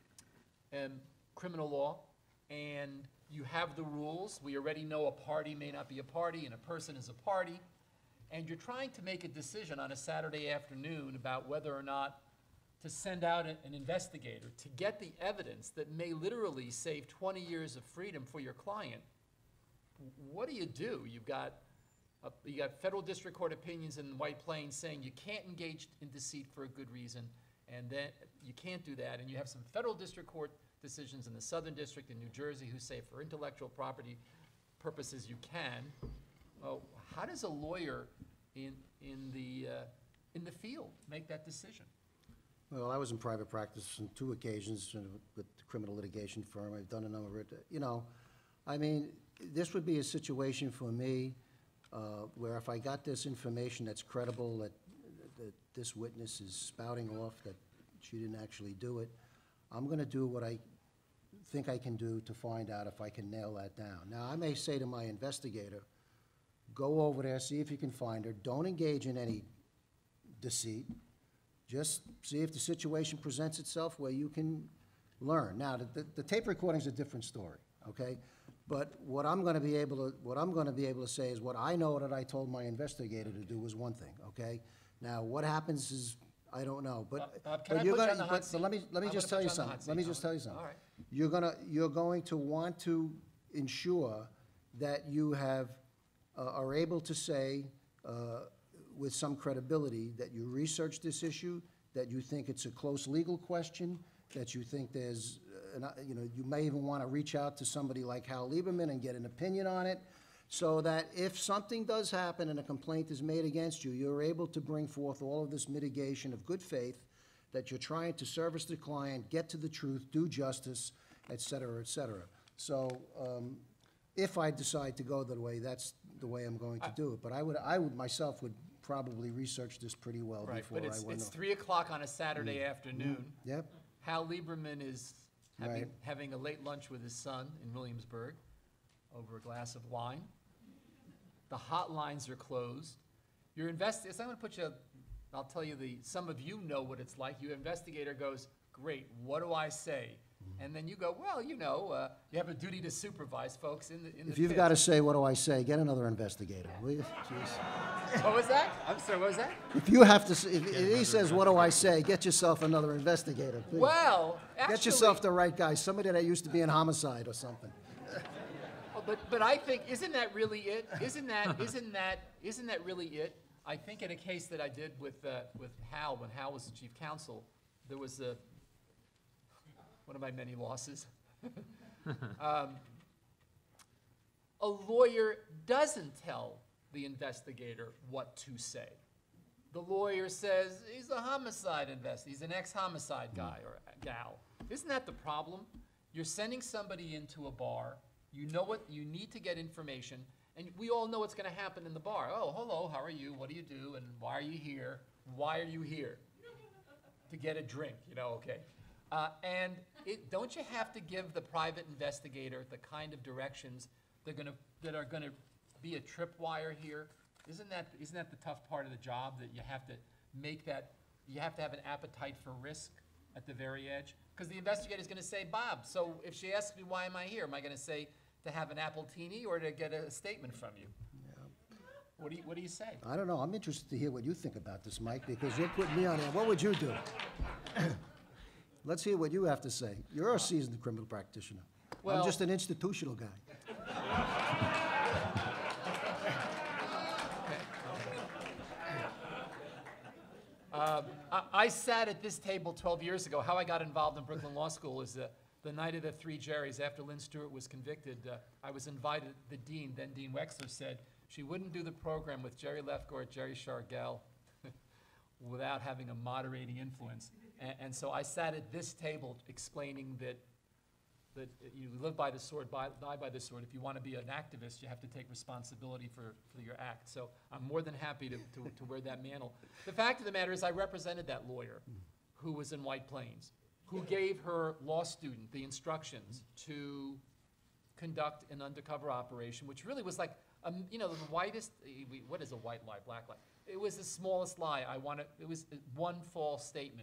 criminal law and you have the rules, we already know a party may not be a party and a person is a party, and you're trying to make a decision on a Saturday afternoon about whether or not to send out an investigator to get the evidence that may literally save 20 years of freedom for your client, what do? You've got federal district court opinions in White Plains saying you can't engage in deceit for a good reason, and then you can't do that, and you have some federal district court decisions in the Southern District in New Jersey who say for intellectual property purposes you can. Well, how does a lawyer in the field make that decision? Well, I was in private practice on 2 occasions with the criminal litigation firm. I've done a number of it. This would be a situation for me where if I got this information that's credible, that this witness is spouting off that she didn't actually do it, I'm going to do what I think I can do to find out if I can nail that down. Now, I may say to my investigator, go over there, see if you can find her. Don't engage in any deceit. Just see if the situation presents itself where you can learn. Now, the tape recording is a different story, okay? But what I'm going to be able to say is what I know that I told my investigator to do was one thing, okay? Now, what happens is I don't know. But can I put you on the hot seat? let me just tell you something. Let me just tell you something. All right. You're going to want to ensure that you are able to say with some credibility that you researched this issue, that you think it's a close legal question, that you think there's, you may even want to reach out to somebody like Hal Lieberman and get an opinion on it, so that if something does happen and a complaint is made against you, you're able to bring forth all of this mitigation of good faith, that you're trying to service the client, get to the truth, do justice, et cetera, et cetera. So if I decide to go that way, that's the way I'm going to do it. But I would myself would probably research this pretty well before I went off. But it's 3 o'clock on a Saturday afternoon. Yep. Hal Lieberman is having a late lunch with his son in Williamsburg over a glass of wine. The hotlines are closed. Your I'll tell you some of you know what it's like. Your investigator goes, great, what do I say? And then you go, well, you have a duty to supervise folks in the If you've got to say, what do I say, get another investigator, will you? Jeez. What was that? I'm sorry, what was that? If you have to, if he says, what do I say, get yourself another investigator, please. Well, actually, get yourself the right guy, somebody that used to be in homicide or something. But I think, isn't that really it? Isn't that really it? I think in a case that I did with Hal, when Hal was the chief counsel, there was one of my many losses. A lawyer doesn't tell the investigator what to say. The lawyer says, he's a homicide investigator, he's an ex-homicide guy or gal. Isn't that the problem? You're sending somebody into a bar, you know what, you need to get information, and we all know what's gonna happen in the bar. Oh, hello, how are you, what do you do, and why are you here? Why are you here? To get a drink, you know, okay. And don't you have to give the private investigator the kind of directions that are gonna be a tripwire here? Isn't that the tough part of the job, that you have to make that, you have to have an appetite for risk at the very edge? Because the investigator's gonna say, Bob, so if she asks me why am I here, am I gonna say to have an appletini or to get a statement from you? What do you say? I don't know. I'm interested to hear what you think about this, Mike, because you're putting me on air. What would you do? Let's hear what you have to say. You're a seasoned criminal practitioner. Well- I'm just an institutional guy. I sat at this table 12 years ago. How I got involved in Brooklyn Law School is the night of the Three Jerrys, after Lynn Stewart was convicted, I was invited, the dean, then Dean Wexler, said she wouldn't do the program with Jerry Lefgort, Jerry Shargell, without having a moderating influence. And so I sat at this table explaining that you live by the sword, die by the sword. If you want to be an activist, you have to take responsibility for your act. So I'm more than happy to wear that mantle. The fact of the matter is I represented that lawyer who was in White Plains, who gave her law student the instructions to conduct an undercover operation, which really was like, you know, the whitest, what is a white lie, black lie? It was the smallest lie. It was one false statement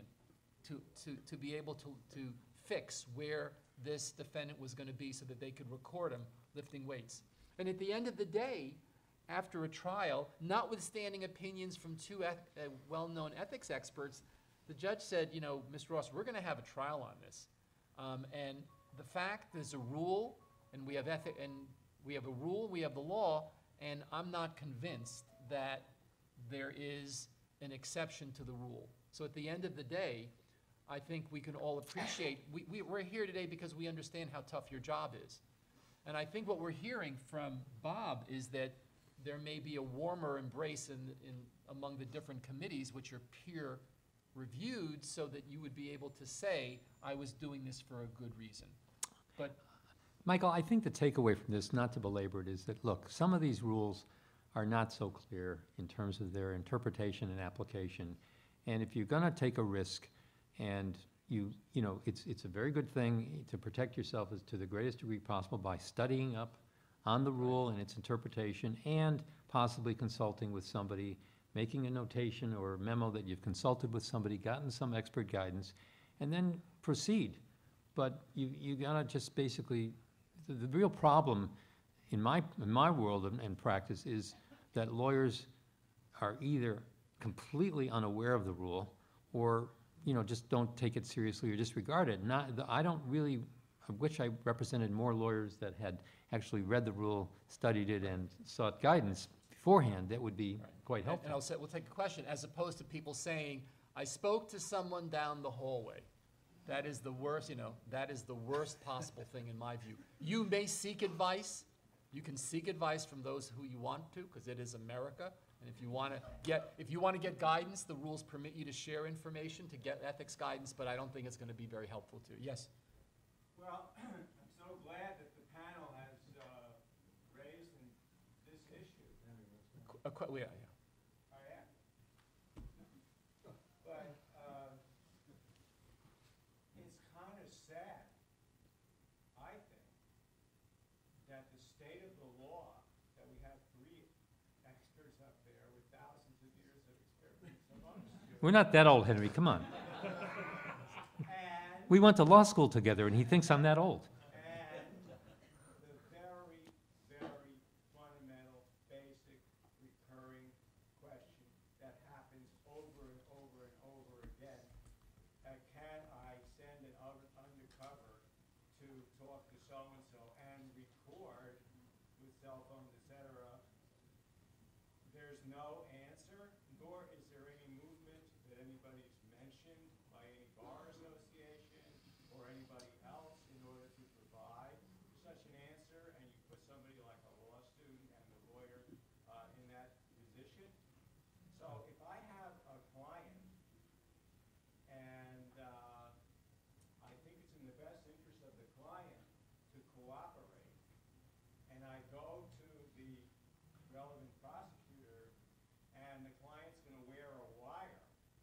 to be able to fix where this defendant was going to be so that they could record him lifting weights. And at the end of the day, after a trial, notwithstanding opinions from two well-known ethics experts, the judge said, you know, Mr. Ross, we're going to have a trial on this. And the fact there's a rule, and we have we have a rule, we have the law, and I'm not convinced that there is an exception to the rule. So at the end of the day, I think we can all appreciate, we're here today because we understand how tough your job is. And I think what we're hearing from Bob is that there may be a warmer embrace among the different committees, which are peer reviewed, so that you would be able to say, I was doing this for a good reason. But Michael, I think the takeaway from this, not to belabor it, is that, look, some of these rules are not so clear in terms of their interpretation and application. And if you're gonna take a risk, and you know, it's a very good thing to protect yourself to the greatest degree possible by studying up on the rule and its interpretation, and possibly consulting with somebody, making a notation or a memo that you've consulted with somebody, gotten some expert guidance, and then proceed. But you gotta just basically, the real problem in my world and practice is that lawyers are either completely unaware of the rule, or you know, just don't take it seriously or disregard it. I wish I represented more lawyers that had actually read the rule, studied it, and sought guidance beforehand. That would be quite helpful. And we'll take a question, as opposed to people saying, I spoke to someone down the hallway. That is the worst, you know, that is the worst possible thing in my view. You may seek advice. You can seek advice from those who you want to, because it is America. And if you want to get guidance, the rules permit you to share information to get ethics guidance, but I don't think it's going to be very helpful to you. Yes? Well, I'm so glad that the panel has raised this issue. Yeah. I am. But it's kind of sad, I think, that the state of the law, that we have three experts up there with thousands of years of experience amongst you. We're not that old, Henry, come on. And We went to law school together, and he thinks I'm that old. the very, very fundamental, basic, recurring question that happens over and over and over again. Can I send an undercover to talk to so-and-so and record with cell phones, et cetera? There's no answer. is there any movement that anybody's mentioned by any bar association or anybody else in order to provide such an answer, and you put somebody like a law student and the lawyer in that position? So if I have a client and I think it's in the best interest of the client to cooperate, and I go to the relevant prosecutor and the client's going to wear a wire,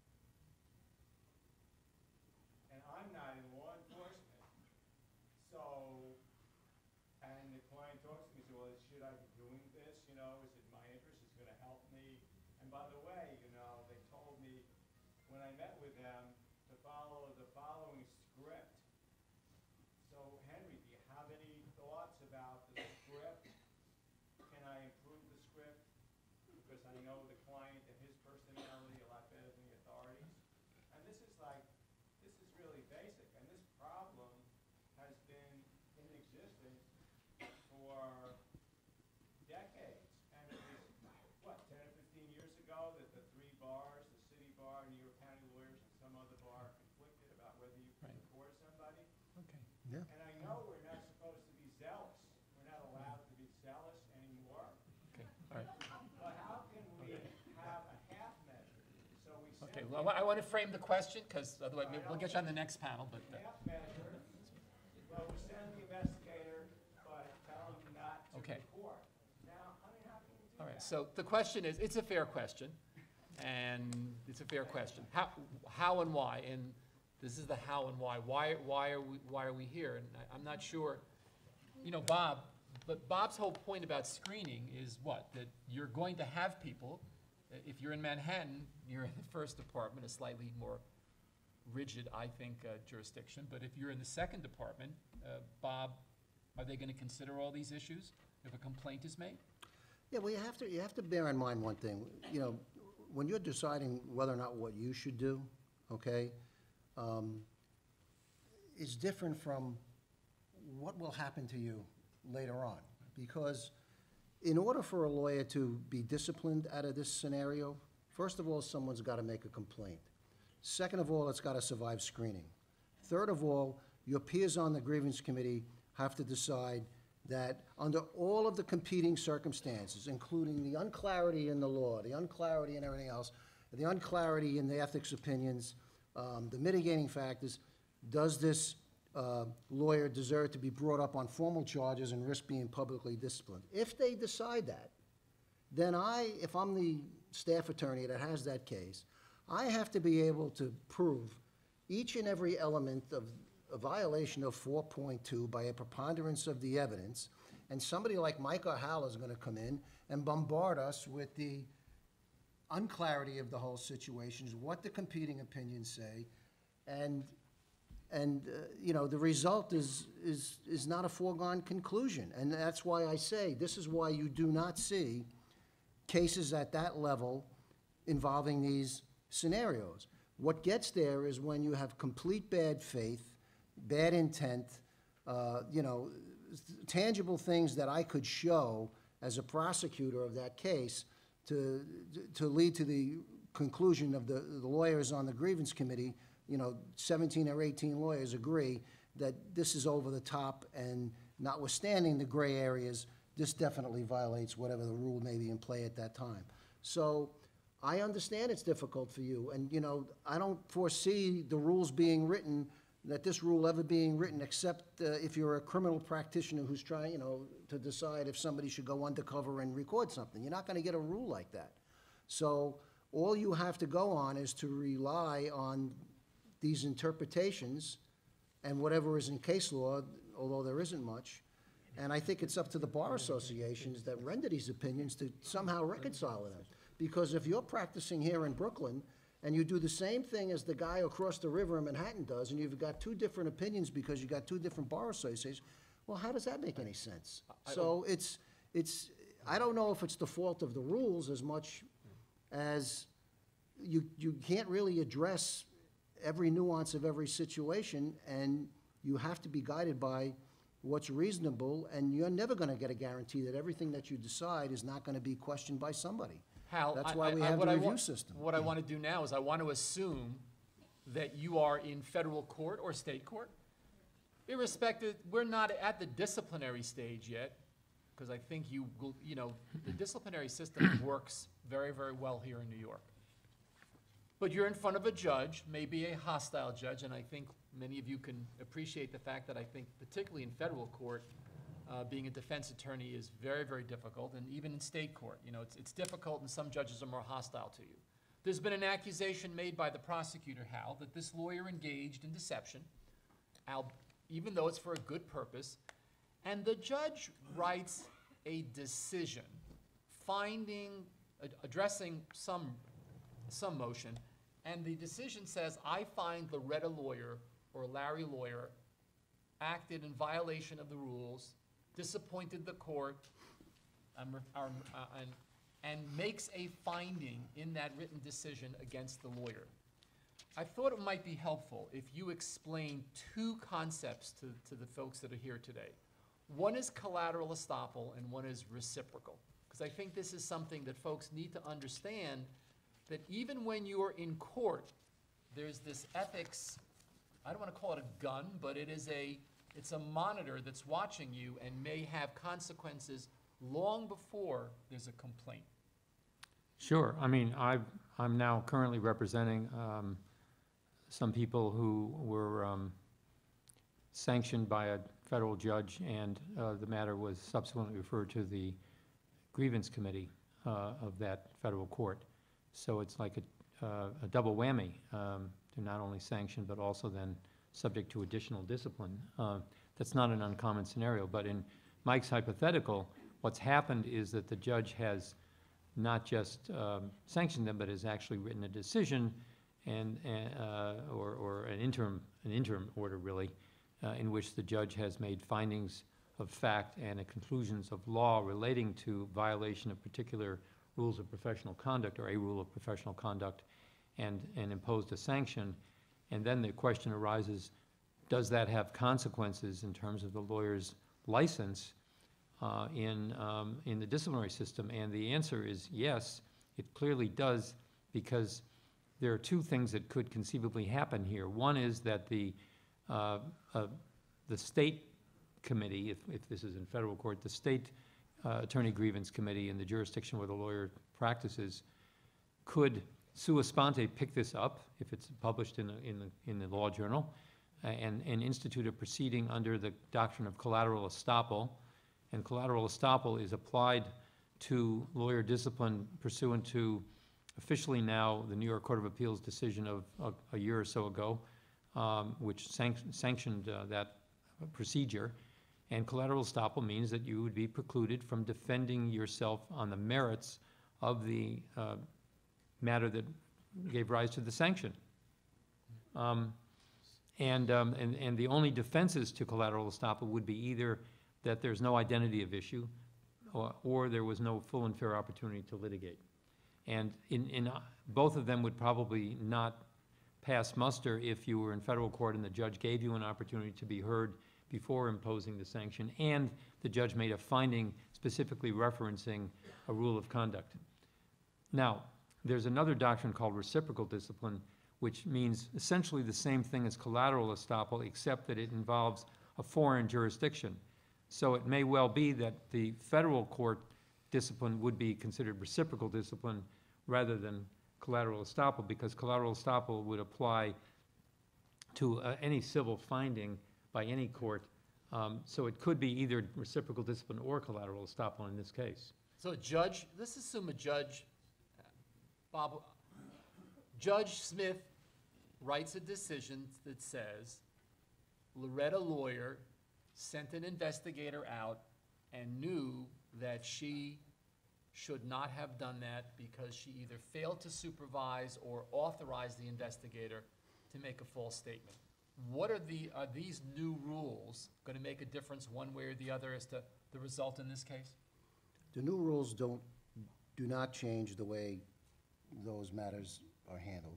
and I'm not in law enforcement, so, and the client talks to me, so, well, should I be doing this, you know, is it my interest, is it going to help me? And by the way, you know, they told me when I met with them to follow the following script. So, Henry, do you have any thoughts about the script? Can I improve the script? Because I know the client and his personality a lot better than the authorities. And this is really basic. And this problem has been in existence for decades. And it was, what, 10 or 15 years ago that the three bars, the city bar, New York County lawyers, and some other bar conflicted about whether you could record somebody. Okay. Yeah. And I know we're not supposed to be zealous. We're not allowed to be zealous anymore. Okay, all right. But how can we have a half measure? So we send Okay, well, I want to frame the question, because otherwise, we'll get you on the next panel, but, a half measure. Well, we send the investigator, but tell him not to Okay. report. Now, I mean, how can we do all right, that? so the question is, it's a fair question, and it's a fair question. How and why? And this is the how and why. Why are we here? And I'm not sure, you know, but Bob's whole point about screening is what? That you're going to have people, if you're in Manhattan, you're in the first department, a slightly more rigid, I think, jurisdiction. But if you're in the second department, Bob, are they going to consider all these issues if a complaint is made? Yeah, well, you have to bear in mind one thing. You know, when you're deciding whether or not what you should do, okay, is different from what will happen to you later on. Because in order for a lawyer to be disciplined out of this scenario, first of all, someone's got to make a complaint. Second of all, it's got to survive screening. Third of all, your peers on the grievance committee have to decide that under all of the competing circumstances, including the unclarity in the law, the unclarity in everything else, the unclarity in the ethics opinions, the mitigating factors, does this lawyer deserve to be brought up on formal charges and risk being publicly disciplined? If they decide that, then if I'm the staff attorney that has that case, I have to be able to prove each and every element of a violation of 4.2 by a preponderance of the evidence, and somebody like Mike or Hal is going to come in and bombard us with the unclarity of the whole situation, what the competing opinions say, and you know, the result is not a foregone conclusion. And that's why I say, this is why you do not see cases at that level involving these scenarios. What gets there is when you have complete bad faith, bad intent, you know, tangible things that I could show as a prosecutor of that case to lead to the conclusion of the lawyers on the grievance committee, you know, 17 or 18 lawyers agree that this is over the top, and notwithstanding the gray areas, this definitely violates whatever the rule may be in play at that time. So I understand it's difficult for you, and, you know, I don't foresee the rules being written, that this rule ever being written, except if you're a criminal practitioner who's trying, you know, to decide if somebody should go undercover and record something. You're not going to get a rule like that. So all you have to go on is to rely on these interpretations and whatever is in case law, although there isn't much. And I think it's up to the bar associations that render these opinions to somehow reconcile them. Because if you're practicing here in Brooklyn and you do the same thing as the guy across the river in Manhattan does, and you've got two different opinions because you got two different bar associations, well, how does that make any sense? So I don't know if it's the fault of the rules as much as you can't really address every nuance of every situation, and you have to be guided by what's reasonable, and you're never going to get a guarantee that everything that you decide is not going to be questioned by somebody. Hal, That's why we have what the I review want- system. What I want to do now is I want to assume that you are in federal court or state court. Irrespective, we're not at the disciplinary stage yet, because I think the disciplinary system works very, very well here in New York. But you're in front of a judge, maybe a hostile judge, and I think many of you can appreciate the fact that I think particularly in federal court, being a defense attorney is very, very difficult, and even in state court, it's difficult and some judges are more hostile to you. There's been an accusation made by the prosecutor, Hal, that this lawyer engaged in deception, even though it's for a good purpose, and the judge writes a decision addressing some motion, and the decision says, I find Loretta lawyer or Larry lawyer acted in violation of the rules, disappointed the court, and makes a finding in that written decision against the lawyer. I thought it might be helpful if you explain two concepts to the folks that are here today. One is collateral estoppel and one is reciprocal. Because I think this is something that folks need to understand, that even when you are in court, there's this ethics, I don't want to call it a gun, but it's a monitor that's watching you and may have consequences long before there's a complaint. Sure. I mean, I'm now currently representing some people who were sanctioned by a federal judge, and the matter was subsequently referred to the grievance committee of that federal court. So it's like a double whammy. They're not only sanctioned, but also then subject to additional discipline. That's not an uncommon scenario, but in Mike's hypothetical, what's happened is that the judge has not just sanctioned them, but has actually written a decision or an interim order, really, in which the judge has made findings of fact and conclusions of law relating to violation of particular rules of professional conduct or a rule of professional conduct, and imposed a sanction. And then the question arises, does that have consequences in terms of the lawyer's license in the disciplinary system? And the answer is yes, it clearly does, because there are two things that could conceivably happen here. One is that the state committee, if this is in federal court, the state attorney grievance committee in the jurisdiction where the lawyer practices could sua sponte pick this up if it's published in the law journal and institute a proceeding under the doctrine of collateral estoppel. And collateral estoppel is applied to lawyer discipline pursuant to officially now the New York Court of Appeals decision of a year or so ago, which sanctioned that procedure. And collateral estoppel means that you would be precluded from defending yourself on the merits of the matter that gave rise to the sanction. And the only defenses to collateral estoppel would be either that there's no identity of issue or there was no full and fair opportunity to litigate. And in both of them would probably not pass muster if you were in federal court and the judge gave you an opportunity to be heard before imposing the sanction, and the judge made a finding specifically referencing a rule of conduct. Now, there's another doctrine called reciprocal discipline, which means essentially the same thing as collateral estoppel, except that it involves a foreign jurisdiction. So it may well be that the federal court discipline would be considered reciprocal discipline rather than collateral estoppel, because collateral estoppel would apply to any civil finding by any court. So it could be either reciprocal discipline or collateral estoppel in this case. So a judge, let's assume a judge, Bob, Judge Smith writes a decision that says, Loretta lawyer sent an investigator out and knew that she should not have done that because she either failed to supervise or authorize the investigator to make a false statement. Are these new rules going to make a difference one way or the other as to the result in this case? The new rules do not change the way those matters are handled.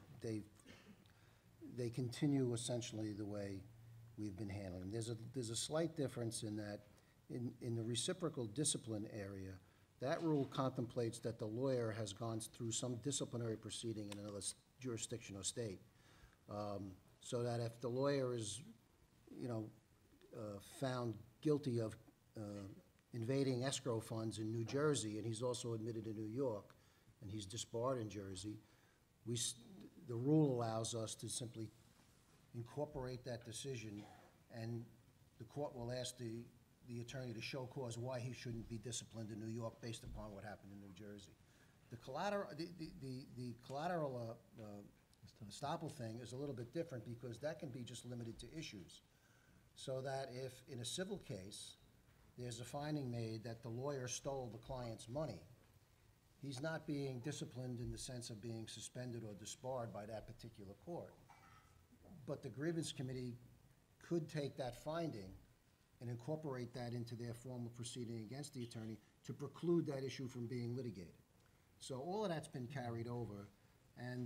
They continue essentially the way we've been handling. There's a slight difference in that in the reciprocal discipline area, That rule contemplates that the lawyer has gone through some disciplinary proceeding in another jurisdiction or state. So that if the lawyer is, you know, found guilty of invading escrow funds in New Jersey, and he's also admitted in New York, and he's disbarred in Jersey, the rule allows us to simply incorporate that decision, and the court will ask the attorney to show cause why he shouldn't be disciplined in New York based upon what happened in New Jersey. The collateral estoppel thing is a little bit different because that can be just limited to issues. So that if, in a civil case, there's a finding made that the lawyer stole the client's money, he's not being disciplined in the sense of being suspended or disbarred by that particular court. But the grievance committee could take that finding and incorporate that into their formal proceeding against the attorney to preclude that issue from being litigated. So all of that's been carried over, and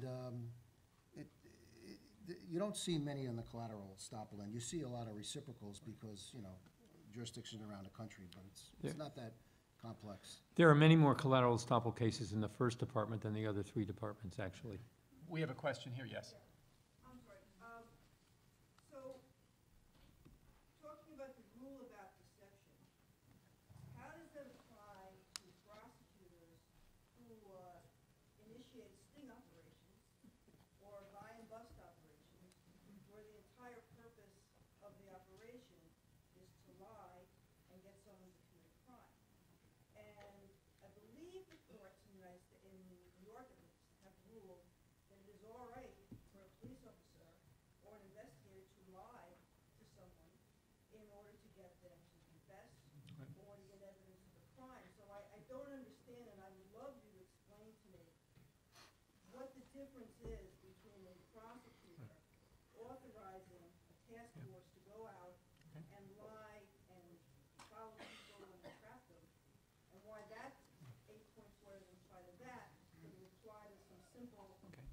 you don't see many on the collateral estoppel end. You see a lot of reciprocals because, you know, jurisdictions around the country, but it's not that complex. There are many more collateral estoppel cases in the first department than the other 3 departments, actually. We have a question here, yes. I'm sorry. So, talking about the rule about deception, how does that apply to prosecutors who initiate sting operations or buy and bust operations, where the entire purpose of the operation is to lie and get someone to commit a crime? And I believe the courts in New York at least have ruled that it is all right for a police officer or an investigator to lie to someone in order to get them to confess or to get evidence of a crime. So I don't understand, and I would love you to explain to me what the difference is between a prosecutor authorizing a task force to go out and lie and follow people and trap them, and why that 8.4 is in spite of that, would apply to some simple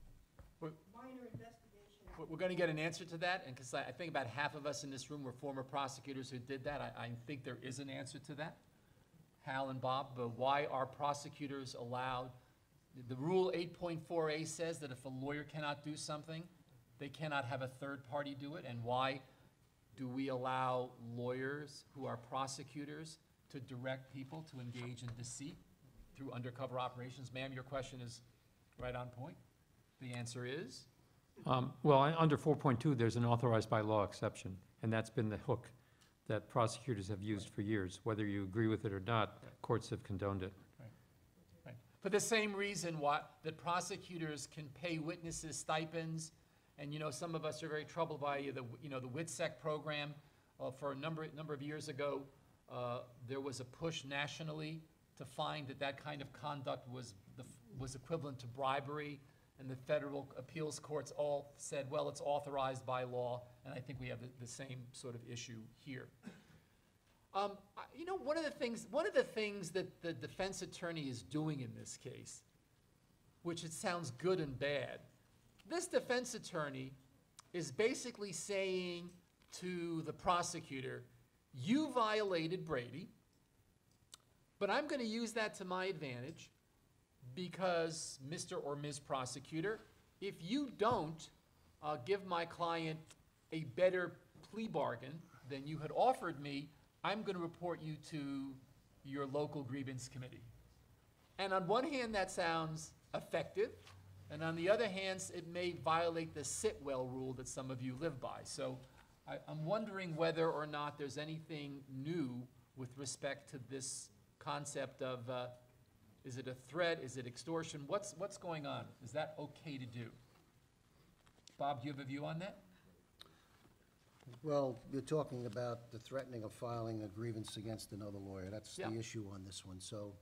minor investigation. We're going to get an answer to that, and because I think about half of us in this room were former prosecutors who did that, I think there is an answer to that. Hal and Bob, but why are prosecutors allowed? The rule 8.4a says that if a lawyer cannot do something, they cannot have a third party do it, and why do we allow lawyers who are prosecutors to direct people to engage in deceit through undercover operations? Ma'am, your question is right on point. The answer is? Well, under 4.2, there's an authorized by law exception, and that's been the hook that prosecutors have used for years. Whether you agree with it or not, courts have condoned it. Right. For the same reason that prosecutors can pay witnesses stipends, and you know, some of us are very troubled by the WITSEC program. For a number of years ago, there was a push nationally to find that kind of conduct was equivalent to bribery, and the federal appeals courts all said, well, it's authorized by law, and I think we have the same sort of issue here. You know, one of the things that the defense attorney is doing in this case, which it sounds good and bad, this defense attorney is basically saying to the prosecutor, you violated Brady, but I'm going to use that to my advantage because, Mr. or Ms. Prosecutor, if you don't give my client a better plea bargain than you had offered me, I'm going to report you to your local grievance committee. And on one hand, that sounds effective, and on the other hand, it may violate the sit-well rule that some of you live by. So I'm wondering whether or not there's anything new with respect to this concept of is it a threat, is it extortion, what's going on? Is that okay to do? Bob, do you have a view on that? Well, you're talking about the threatening of filing a grievance against another lawyer. That's Yeah. the issue on this one. So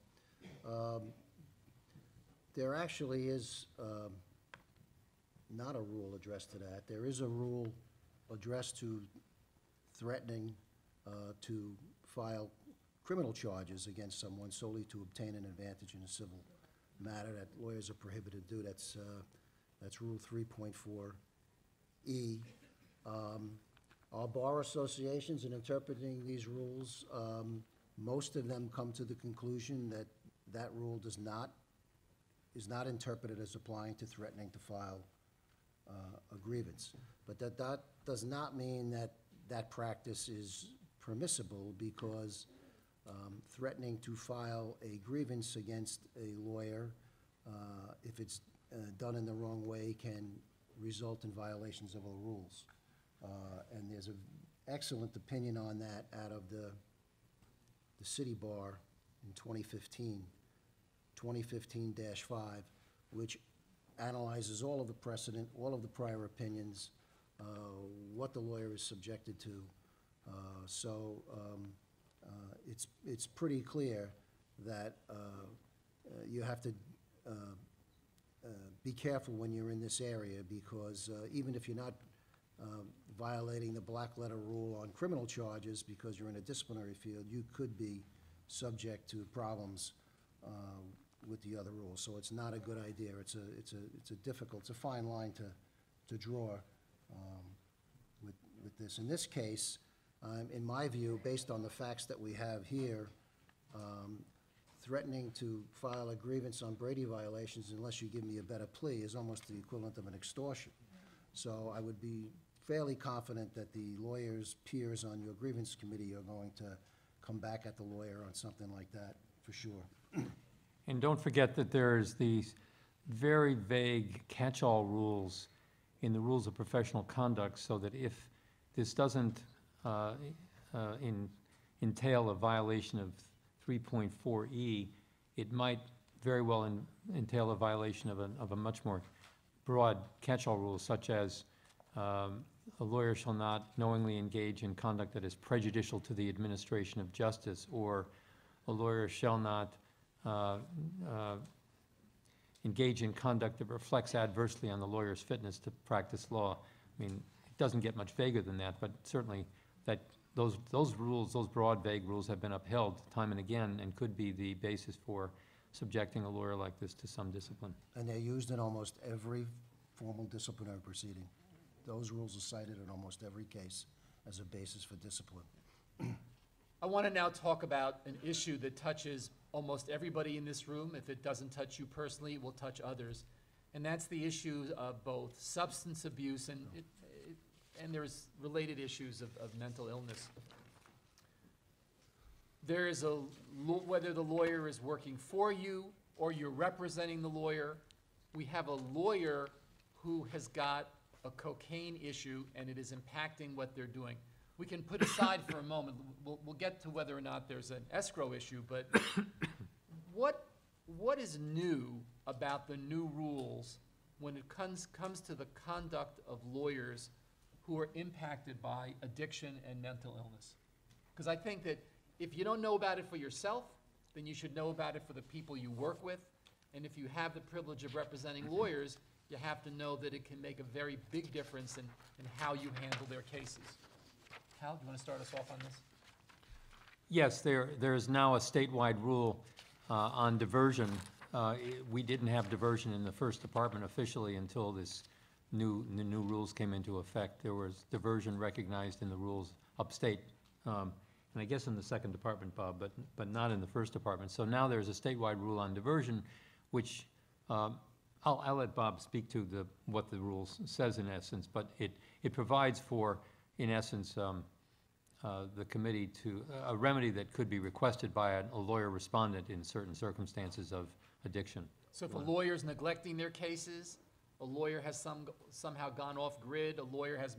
there actually is not a rule addressed to that. There is a rule addressed to threatening to file criminal charges against someone solely to obtain an advantage in a civil matter that lawyers are prohibited to do. That's Rule 3.4E. Our bar associations, in interpreting these rules, most of them come to the conclusion that that rule is not interpreted as applying to threatening to file a grievance. But that does not mean that that practice is permissible, because threatening to file a grievance against a lawyer, if it's done in the wrong way, can result in violations of our rules. And there's an excellent opinion on that out of the City Bar in 2015, 2015-5, which analyzes all of the precedent, all of the prior opinions, what the lawyer is subjected to. It's pretty clear that you have to be careful when you're in this area, because even if you're not violating the black letter rule on criminal charges because you're in a disciplinary field, you could be subject to problems with the other rules. So it's not a good idea. It's a fine line to draw with this. In this case, in my view, based on the facts that we have here, threatening to file a grievance on Brady violations unless you give me a better plea is almost the equivalent of an extortion. So I would be fairly confident that the lawyers' peers on your grievance committee are going to come back at the lawyer on something like that, for sure. And don't forget that there's these very vague catch-all rules in the rules of professional conduct, so that if this doesn't entail a violation of 3.4E, it might very well entail a violation of a much more broad catch-all rule, such as a lawyer shall not knowingly engage in conduct that is prejudicial to the administration of justice, or a lawyer shall not engage in conduct that reflects adversely on the lawyer's fitness to practice law. I mean, it doesn't get much vaguer than that, but certainly those rules, those broad, vague rules, have been upheld time and again, and could be the basis for subjecting a lawyer like this to some discipline. And they're used in almost every formal disciplinary proceeding. Those rules are cited in almost every case as a basis for discipline. I want to now talk about an issue that touches almost everybody in this room. If it doesn't touch you personally, it will touch others. And that's the issue of both substance abuse and there's related issues of mental illness. There is whether the lawyer is working for you or you're representing the lawyer, we have a lawyer who has got a cocaine issue and it is impacting what they're doing. We can put aside for a moment, we'll get to whether or not there's an escrow issue, but what is new about the new rules when it comes to the conduct of lawyers who are impacted by addiction and mental illness? Because I think that if you don't know about it for yourself, then you should know about it for the people you work with. And if you have the privilege of representing lawyers, you have to know that it can make a very big difference in how you handle their cases. Hal, do you want to start us off on this? Yes, there is now a statewide rule on diversion. We didn't have diversion in the first department officially until the new rules came into effect. There was diversion recognized in the rules upstate, and I guess in the second department, Bob, but not in the first department. So now there's a statewide rule on diversion, which I'll let Bob speak to what the rule says in essence, but it provides for, in essence, the committee to a remedy that could be requested by a lawyer respondent in certain circumstances of addiction. So if a lawyer's neglecting their cases, a lawyer has somehow gone off grid, a lawyer has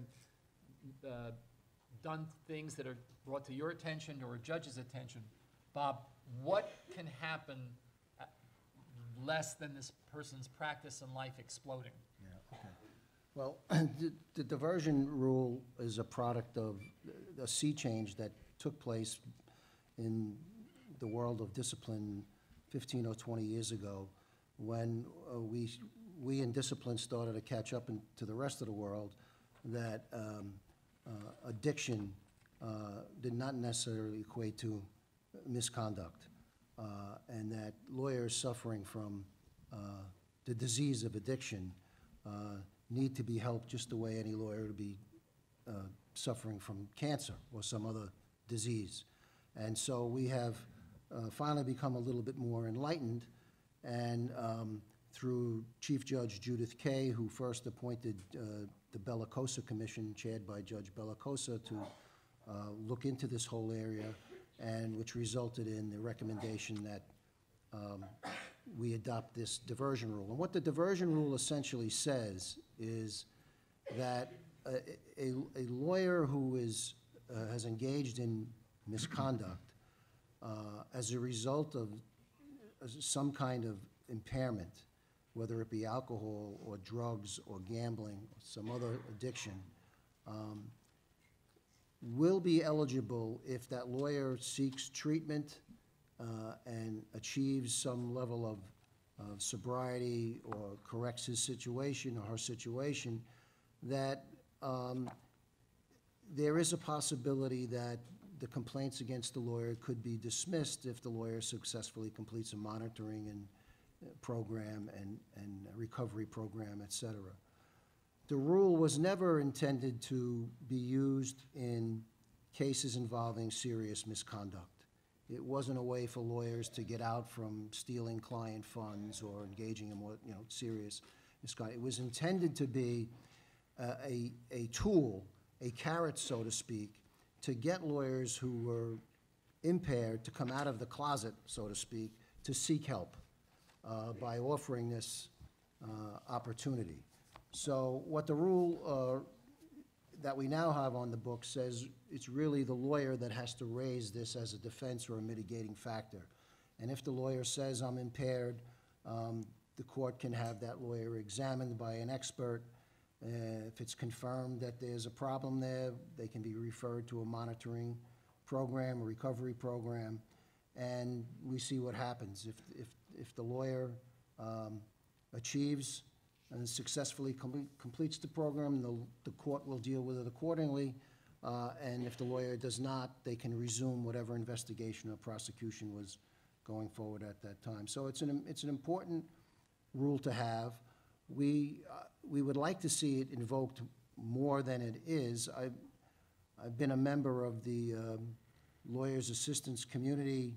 done things that are brought to your attention or a judge's attention, Bob, what can happen less than this person's practice and life exploding? Yeah, okay. Well, the diversion rule is a product of a sea change that took place in the world of discipline 15 or 20 years ago, when we in discipline started to catch up to the rest of the world, that addiction did not necessarily equate to misconduct, and that lawyers suffering from the disease of addiction need to be helped just the way any lawyer would be suffering from cancer or some other disease. And so we have finally become a little bit more enlightened, and through Chief Judge Judith Kay, who first appointed the Bellicosa Commission, chaired by Judge Bellicosa, to look into this whole area, and which resulted in the recommendation that we adopt this diversion rule. And what the diversion rule essentially says is that a lawyer who has engaged in misconduct as a result of some kind of impairment, whether it be alcohol or drugs or gambling or some other addiction, will be eligible if that lawyer seeks treatment and achieves some level of sobriety or corrects his situation or her situation, that there is a possibility that the complaints against the lawyer could be dismissed if the lawyer successfully completes a monitoring and program and recovery program, et cetera. The rule was never intended to be used in cases involving serious misconduct. It wasn't a way for lawyers to get out from stealing client funds or engaging in more, serious misconduct. It was intended to be a tool, a carrot, so to speak, to get lawyers who were impaired to come out of the closet, so to speak, to seek help by offering this opportunity. So what the rule that we now have on the book says, it's really the lawyer that has to raise this as a defense or a mitigating factor. And if the lawyer says, I'm impaired, the court can have that lawyer examined by an expert. If it's confirmed that there's a problem there, they can be referred to a monitoring program, a recovery program, and we see what happens. If the lawyer achieves and successfully completes the program, the court will deal with it accordingly. And if the lawyer does not, they can resume whatever investigation or prosecution was going forward at that time. So it's an important rule to have. We would like to see it invoked more than it is. I've been a member of the lawyers' assistance community,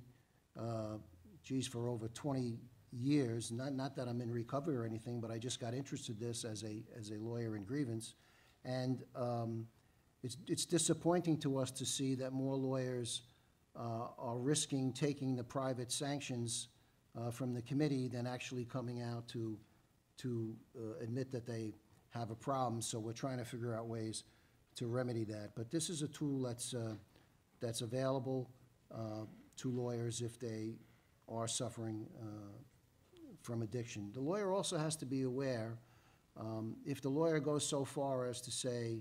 for over 20 years. Not that I'm in recovery or anything, but I just got interested in this as a lawyer in grievance. And it's disappointing to us to see that more lawyers are risking taking the private sanctions from the committee than actually coming out to admit that they have a problem. So we're trying to figure out ways to remedy that. But this is a tool that's available to lawyers if they are suffering from addiction. The lawyer also has to be aware, if the lawyer goes so far as to say,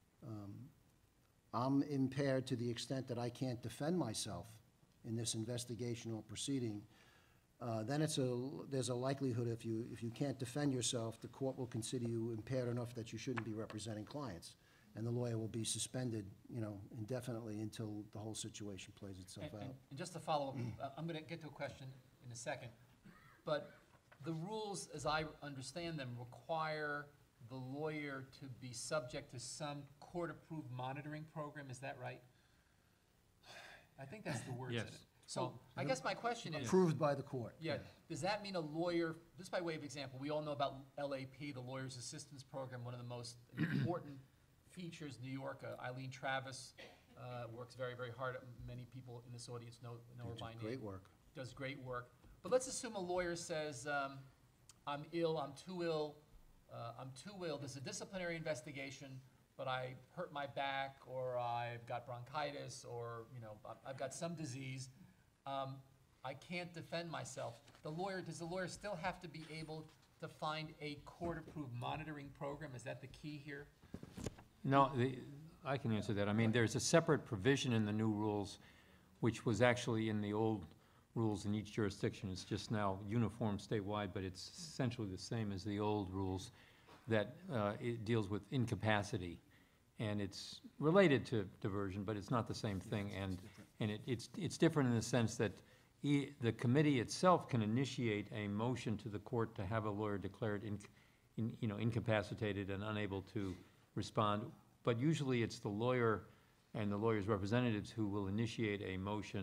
I'm impaired to the extent that I can't defend myself in this investigation or proceeding, then there's a likelihood if you can't defend yourself, the court will consider you impaired enough that you shouldn't be representing clients, and the lawyer will be suspended, indefinitely until the whole situation plays itself out. And just to follow up, I'm going to get to a question in a second, but the rules, as I understand them, require the lawyer to be subject to some court-approved monitoring program. Is that right? I think that's the words in it. Yes. So I guess my question is, Approved by the court. yeah, does that mean a lawyer, just by way of example, we all know about LAP, the Lawyers Assistance Program, one of the most important features in New York. Eileen Travis works very, very hard. Many people in this audience know her by name. Great work. Does great work. But let's assume a lawyer says, I'm ill, I'm too ill, there's a disciplinary investigation, but I hurt my back, or I've got bronchitis, or I've got some disease. I can't defend myself. Does the lawyer still have to be able to find a court-approved monitoring program? Is that the key here? No, I can answer that. I mean, there's a separate provision in the new rules, which was actually in the old rules in each jurisdiction. It's just now uniform statewide, but it's essentially the same as the old rules, that it deals with incapacity. And it's related to diversion, but it's not the same thing. And it's different in the sense that the committee itself can initiate a motion to the court to have a lawyer declared incapacitated and unable to respond. But usually it's the lawyer and the lawyer's representatives who will initiate a motion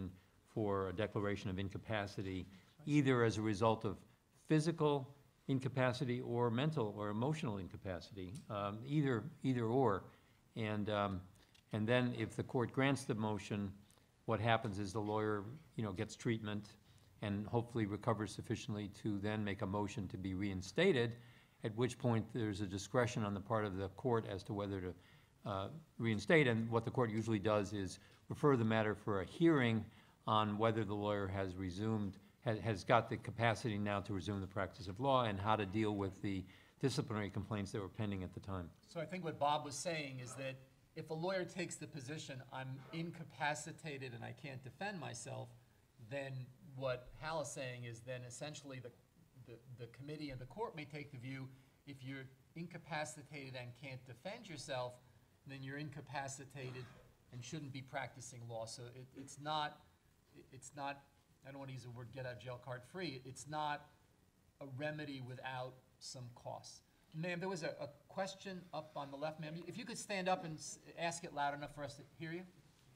for a declaration of incapacity, either as a result of physical incapacity or mental or emotional incapacity, either or. And then if the court grants the motion, what happens is the lawyer, gets treatment and hopefully recovers sufficiently to then make a motion to be reinstated, at which point there's a discretion on the part of the court as to whether to reinstate. And what the court usually does is refer the matter for a hearing on whether the lawyer has resumed, has got the capacity now to resume the practice of law and how to deal with the disciplinary complaints that were pending at the time. So I think what Bob was saying is that if a lawyer takes the position, I'm incapacitated and I can't defend myself, then what Hal is saying is then essentially the committee and the court may take the view, if you're incapacitated and can't defend yourself, then you're incapacitated and shouldn't be practicing law. So it's not, I don't want to use the word get out of jail card free, it's not a remedy without some costs. Ma'am, there was a question up on the left, ma'am. If you could stand up and ask it loud enough for us to hear you.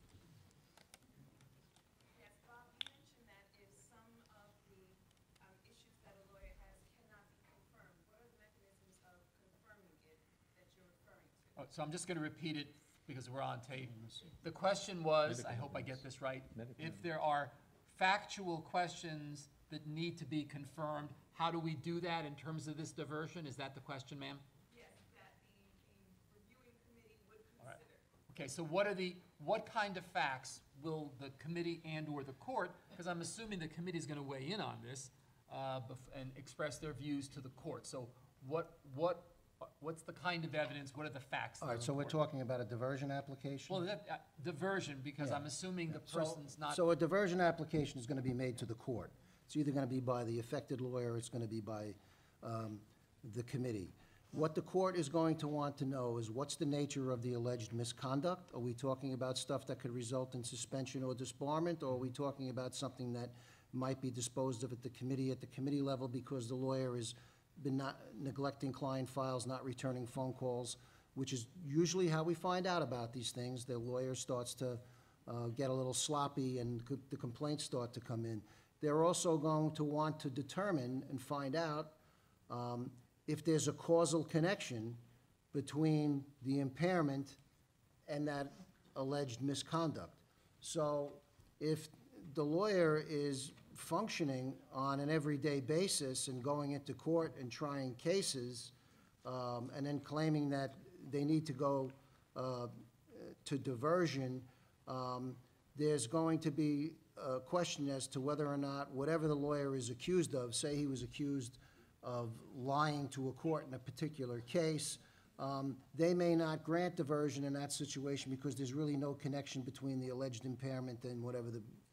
Yes, Bob, you mentioned that if some of the issues that a lawyer has cannot be confirmed, what are the mechanisms of confirming it that you're referring to? So I'm just going to repeat it because we're on tape. The question was, I hope I get this right, if there are factual questions that need to be confirmed, how do we do that in terms of this diversion? Is that the question, ma'am? Yes, that the reviewing committee would All right. consider. Okay, so what kind of facts will the committee and/or the court, because I'm assuming the committee's going to weigh in on this and express their views to the court. So what's the kind of evidence? What are the facts? All that right, are so we're important? talking about a diversion application? Well, diversion, because Yeah. I'm assuming the So- person's not. So a diversion application is going to be made to the court. It's either going to be by the affected lawyer, or it's going to be by the committee. What the court is going to want to know is what's the nature of the alleged misconduct? Are we talking about stuff that could result in suspension or disbarment, or are we talking about something that might be disposed of at the committee level because the lawyer has been not neglecting client files, not returning phone calls, which is usually how we find out about these things. The lawyer starts to get a little sloppy and the complaints start to come in. They're also going to want to determine and find out if there's a causal connection between the impairment and that alleged misconduct. So if the lawyer is functioning on an everyday basis and going into court and trying cases, and then claiming that they need to go to diversion, there's going to be a question as to whether or not whatever the lawyer is accused of, say he was accused of lying to a court in a particular case, they may not grant diversion in that situation because there's really no connection between the alleged impairment and whatever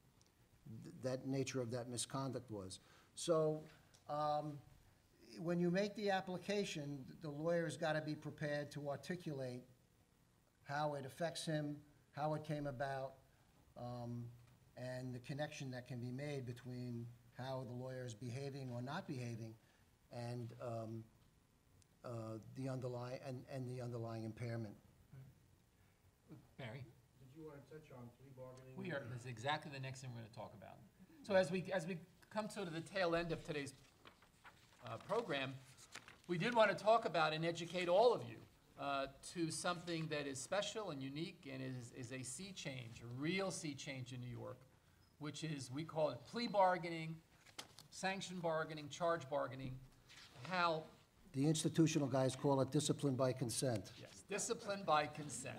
that nature of that misconduct was. So when you make the application, the lawyer's got to be prepared to articulate how it affects him, how it came about, and the connection that can be made between how the lawyer is behaving or not behaving and the underlying impairment. Barry? Did you want to touch on plea bargaining? That's exactly the next thing we're going to talk about. So as we come to the tail end of today's program, we did want to talk about and educate all of you to something that is special and unique and is a sea change, a real sea change in New York, which is, we call it plea bargaining, sanction bargaining, charge bargaining. How, The institutional guys call it discipline by consent. yes, discipline by consent.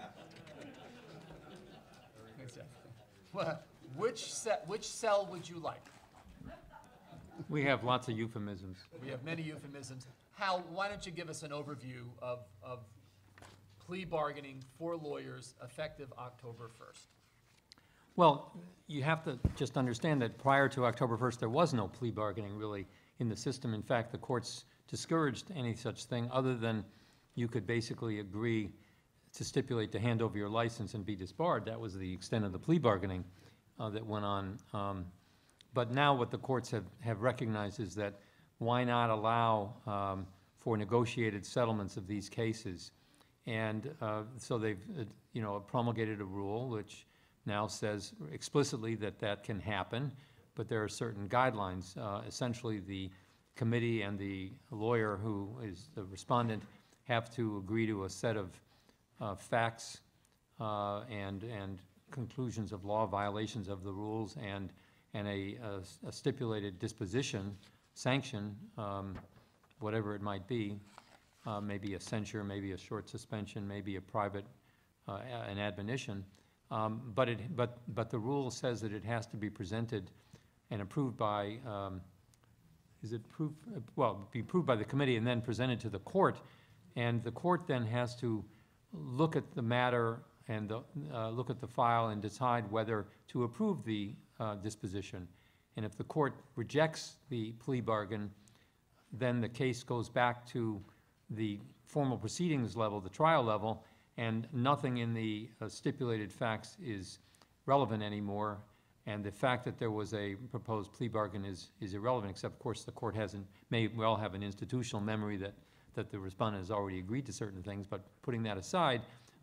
Well, which cell would you like? We have lots of euphemisms. We have many euphemisms. Hal, why don't you give us an overview of plea bargaining for lawyers effective October 1st? Well, you have to just understand that prior to October 1st, there was no plea bargaining really in the system. In fact, the courts discouraged any such thing other than you could basically agree to stipulate to hand over your license and be disbarred. That was the extent of the plea bargaining that went on. But now what the courts have recognized is that why not allow for negotiated settlements of these cases? And so they've promulgated a rule which now says explicitly that that can happen, but there are certain guidelines. Essentially, the committee and the lawyer who is the respondent have to agree to a set of facts and conclusions of law violations of the rules and a stipulated disposition, sanction, whatever it might be, maybe a censure, maybe a short suspension, maybe a private, an admonition. But the rule says that it has to be presented and approved by, is it approved? Well, be approved by the committee and then presented to the court. And the court then has to look at the matter and look at the file and decide whether to approve the disposition. And if the court rejects the plea bargain, then the case goes back to the formal proceedings level, the trial level, and nothing in the stipulated facts is relevant anymore. And the fact that there was a proposed plea bargain is irrelevant, except, of course, the court may well have an institutional memory that the respondent has already agreed to certain things. But putting that aside,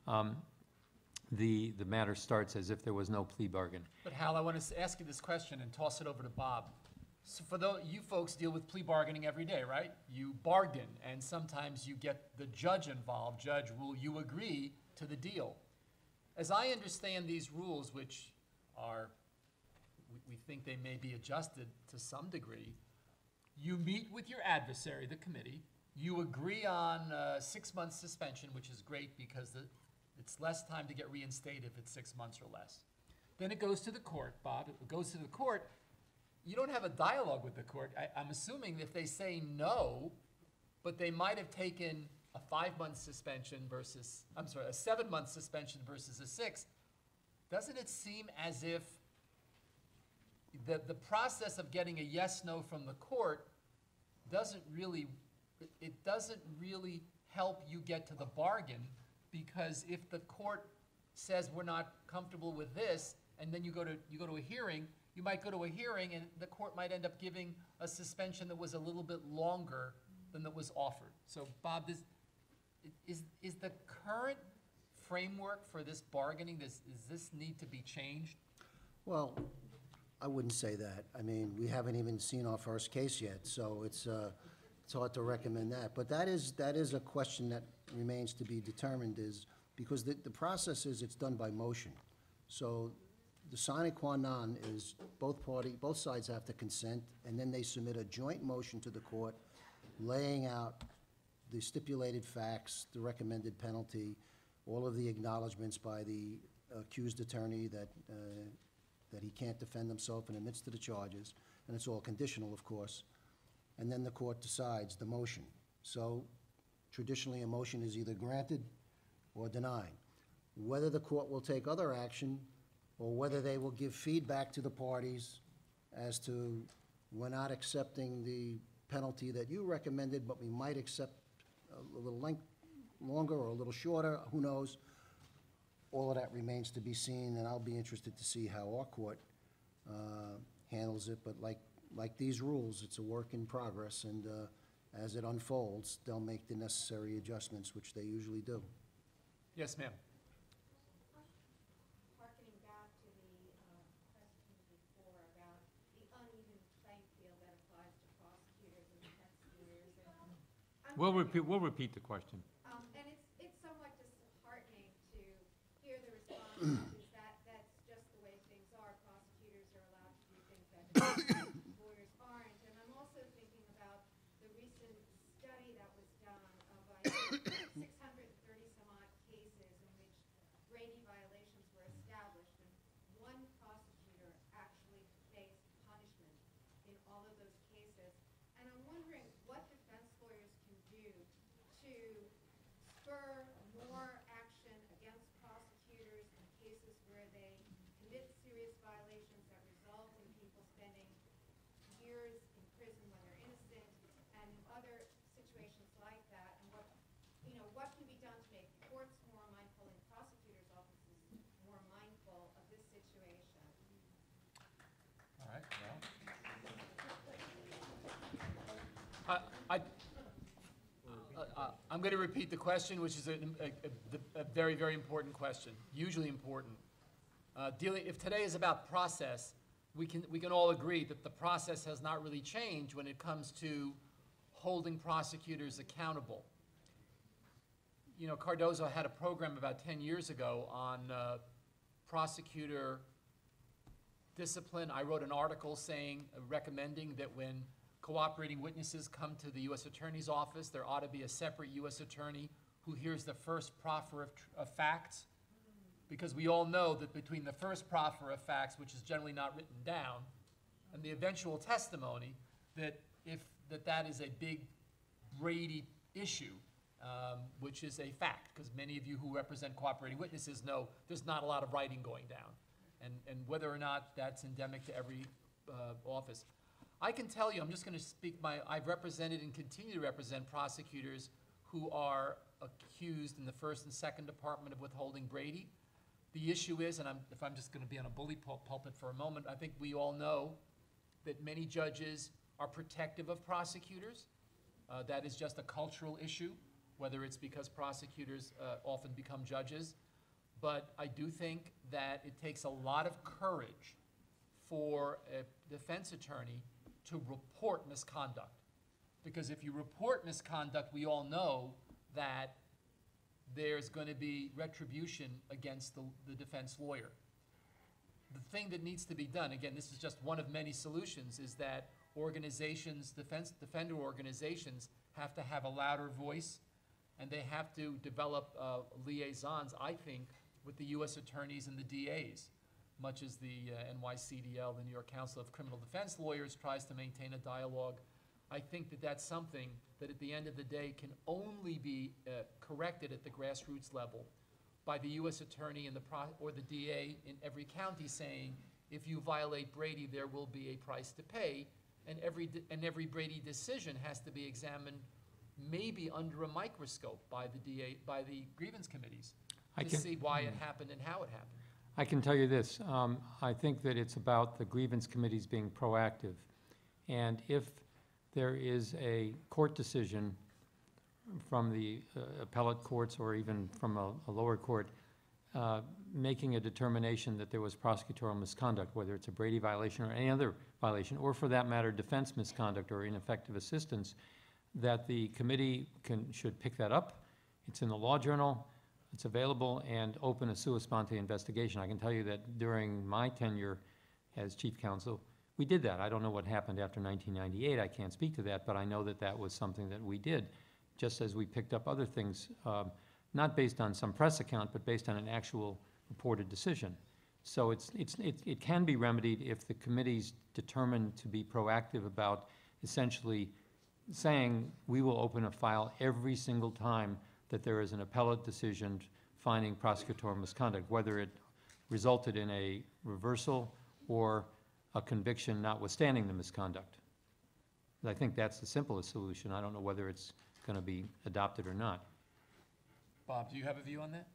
the matter starts as if there was no plea bargain. But Hal, I want to ask you this question and toss it over to Bob. So for you folks deal with plea bargaining every day, right? You bargain, and sometimes you get the judge involved. Judge, will you agree to the deal? As I understand these rules, which are, we think they may be adjusted to some degree, you meet with your adversary, the committee, you agree on 6 months suspension, which is great because it's less time to get reinstated if it's 6 months or less. Then it goes to the court, Bob. It goes to the court. You don't have a dialogue with the court. I'm assuming if they say no, but they might have taken a 5-month suspension versus, a 7-month suspension versus a 6, doesn't it seem as if the process of getting a yes/no from the court doesn't really help you get to the bargain? Because if the court says we're not comfortable with this, and then you go to a hearing, you might go to a hearing and the court might end up giving a suspension that was a little bit longer than that was offered. So Bob, is the current framework for this bargaining, does this need to be changed? Well, I wouldn't say that. I mean, we haven't even seen our first case yet, so it's hard to recommend that. But that is a question that remains to be determined, is because the process is it's done by motion. So the sine qua non is both sides have to consent, and then they submit a joint motion to the court laying out the stipulated facts, the recommended penalty, all of the acknowledgments by the accused attorney that he can't defend himself and admits to the charges, and it's all conditional, of course. And then the court decides the motion. So traditionally, a motion is either granted or denied. Whether the court will take other action or whether they will give feedback to the parties as to, we're not accepting the penalty that you recommended, but we might accept a little longer or a little shorter, who knows? All of that remains to be seen, and I'll be interested to see how our court handles it. But like these rules, it's a work in progress, and as it unfolds, they'll make the necessary adjustments, which they usually do. Yes, ma'am. Harkening back to the question before about the uneven playing field that applies to prosecutors and prosecutors. We'll repeat the question. And it's somewhat disheartening to hear the response is that's just the way things are. Prosecutors are allowed to do things that lawyers aren't. And I'm also thinking about the recent study that was done by 630 some odd cases in which Brady violations were established, and one prosecutor actually faced punishment in all of those cases. And I'm wondering what defense lawyers can do to spur more action against prosecutors in cases where they commit serious violations that result in people spending years in prison when they're innocent, and other situations like that, and what can be done to make courts more mindful and prosecutors' offices more mindful of this situation? All right, well. I'm going to repeat the question, which is a very, very important question, hugely important. If today is about process, we can all agree that the process has not really changed when it comes to holding prosecutors accountable. You know, Cardozo had a program about 10 years ago on prosecutor discipline. I wrote an article saying, recommending that when cooperating witnesses come to the U.S. Attorney's Office, there ought to be a separate U.S. attorney who hears the first proffer of facts, because we all know that between the first proffer of facts, which is generally not written down, and the eventual testimony, that that is a big Brady issue, which is a fact, because many of you who represent cooperating witnesses know there's not a lot of writing going down, and whether or not that's endemic to every office. I can tell you, I'm just going to speak I've represented and continue to represent prosecutors who are accused in the first and second department of withholding Brady. The issue is, and if I'm just going to be on a bully pulpit for a moment, I think we all know that many judges are protective of prosecutors. That is just a cultural issue, whether it's because prosecutors often become judges. But I do think that it takes a lot of courage for a defense attorney to report misconduct. Because if you report misconduct, we all know that there's going to be retribution against the defense lawyer. The thing that needs to be done, again, this is just one of many solutions, is that organizations, defender organizations, have to have a louder voice, and they have to develop liaisons, I think, with the U.S. attorneys and the DAs, much as the NYCDL, the New York Council of Criminal Defense Lawyers, tries to maintain a dialogue. I think that that's something that at the end of the day can only be corrected at the grassroots level by the U.S. attorney and or the DA in every county saying, if you violate Brady, there will be a price to pay, and every Brady decision has to be examined maybe under a microscope by the DA, by the grievance committees, to see why it happened and how it happened. I can tell you this, I think that it's about the grievance committees being proactive. And if there is a court decision from the appellate courts or even from a lower court making a determination that there was prosecutorial misconduct, whether it's a Brady violation or any other violation, or for that matter, defense misconduct or ineffective assistance, that the committee should pick that up. It's in the law journal, it's available, and open a sua sponte investigation. I can tell you that during my tenure as chief counsel, we did that. I don't know what happened after 1998. I can't speak to that, but I know that that was something that we did, just as we picked up other things, not based on some press account, but based on an actual reported decision. So it can be remedied if the committee's determined to be proactive about essentially saying we will open a file every single time that there is an appellate decision finding prosecutorial misconduct, whether it resulted in a reversal or a conviction notwithstanding the misconduct. I think that's the simplest solution. I don't know whether it's going to be adopted or not. Bob, do you have a view on that?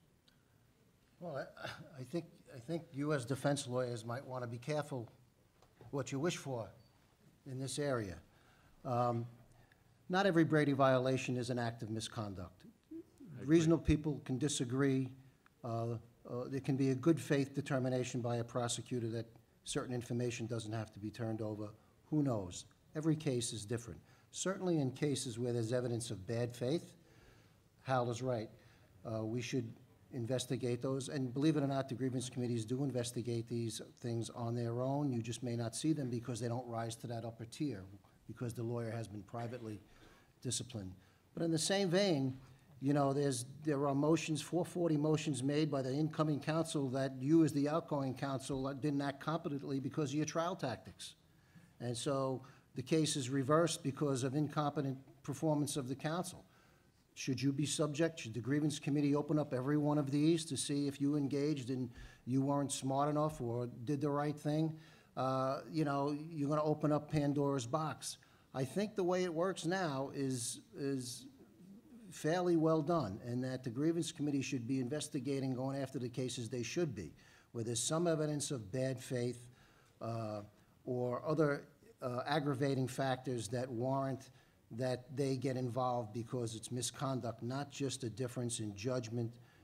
Well, I think you as defense lawyers might want to be careful what you wish for in this area. Not every Brady violation is an act of misconduct. Reasonable people can disagree. There can be a good faith determination by a prosecutor that certain information doesn't have to be turned over. Who knows? Every case is different. Certainly in cases where there's evidence of bad faith, Hal is right. We should investigate those. And believe it or not, the grievance committees do investigate these things on their own. You just may not see them because they don't rise to that upper tier, because the lawyer has been privately disciplined. But in the same vein, you know, there are motions, 440 motions made by the incoming counsel that you as the outgoing counsel didn't act competently because of your trial tactics. And so the case is reversed because of incompetent performance of the counsel. Should you be subject, should the grievance committee open up every one of these to see if you engaged and you weren't smart enough or did the right thing? You know, you're going to open up Pandora's box. I think the way it works now is fairly well done, and that the grievance committee should be investigating, going after the cases they should be, where there's some evidence of bad faith or other aggravating factors that warrant that they get involved because it's misconduct, not just a difference in judgment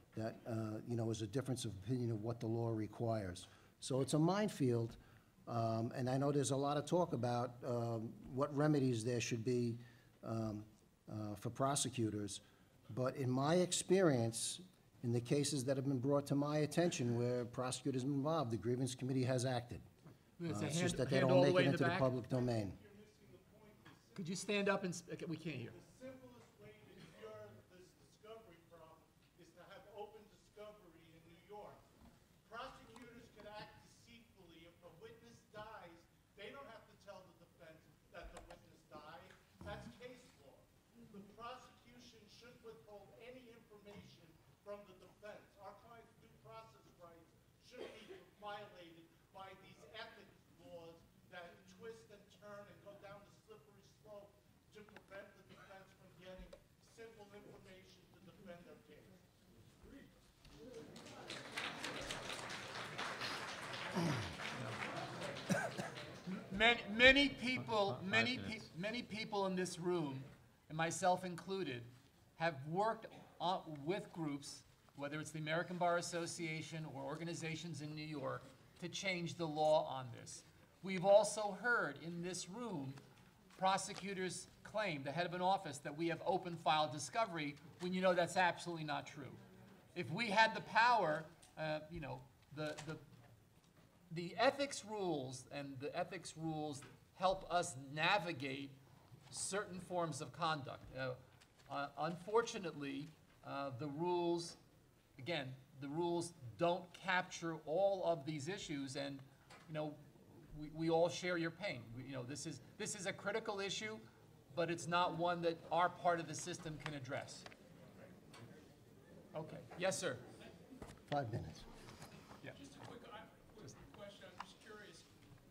that, is a difference of opinion of what the law requires. So it's a minefield, and I know there's a lot of talk about what remedies there should be for prosecutors. But in my experience, in the cases that have been brought to my attention where prosecutors have been involved, the grievance committee has acted. There's a It's just hand- that they hand don't all the make way it in the into the back. public domain. Could you stand up and, we can't hear. The simplest way to cure this discovery problem is to have open discovery in New York. Prosecutors can act deceitfully. If a witness dies, they don't have to tell the defense that the witness died. That's case law. The prosecution should withhold any information from the defense. Our client's due process rights shouldn't be violated by these ethics laws that twist and turn and go down the slippery slope to prevent the defense from getting simple information to defend their case. Many people in this room, and myself included, have worked with groups, whether it's the American Bar Association or organizations in New York, to change the law on this. We've also heard in this room prosecutors claim, the head of an office, that we have open file discovery, when you know that's absolutely not true. If we had the power, the ethics rules and the ethics rules help us navigate certain forms of conduct. Unfortunately, the rules, again, the rules don't capture all of these issues, and we all share your pain. This is a critical issue, but it's not one that our part of the system can address. Okay, yes, sir. 5 minutes. Yeah. Just a quick question, I'm just curious,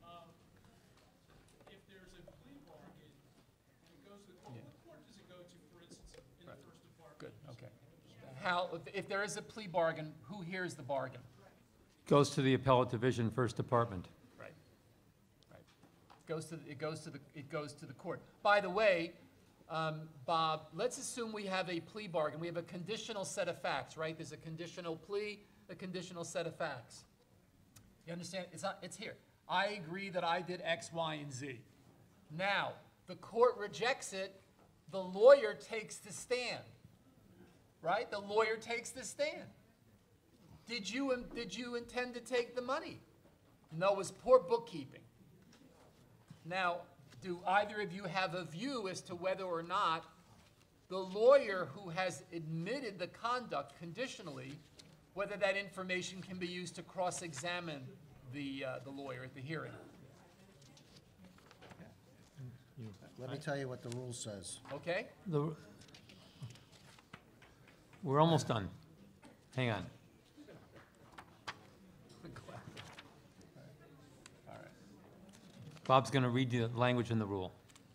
if there's a plea bargain and it goes to the court, Yeah. what court does it go to, for instance, in the first department? Good, okay. If there is a plea bargain, who hears the bargain? Goes to the Appellate Division, First Department. Right. Right. It goes to the court. By the way, Bob, let's assume we have a plea bargain. We have a conditional set of facts, right? There's a conditional plea, a conditional set of facts. You understand? It's here. I agree that I did X, Y, and Z. Now, the court rejects it, the lawyer takes the stand. Right? The lawyer takes the stand. Did you intend to take the money? No, it was poor bookkeeping. Now, do either of you have a view as to whether or not the lawyer who has admitted the conduct conditionally, whether that information can be used to cross-examine the lawyer at the hearing? Let me tell you what the rule says. Okay? We're almost done. Hang on. All right. Bob's going to read the language in the rule.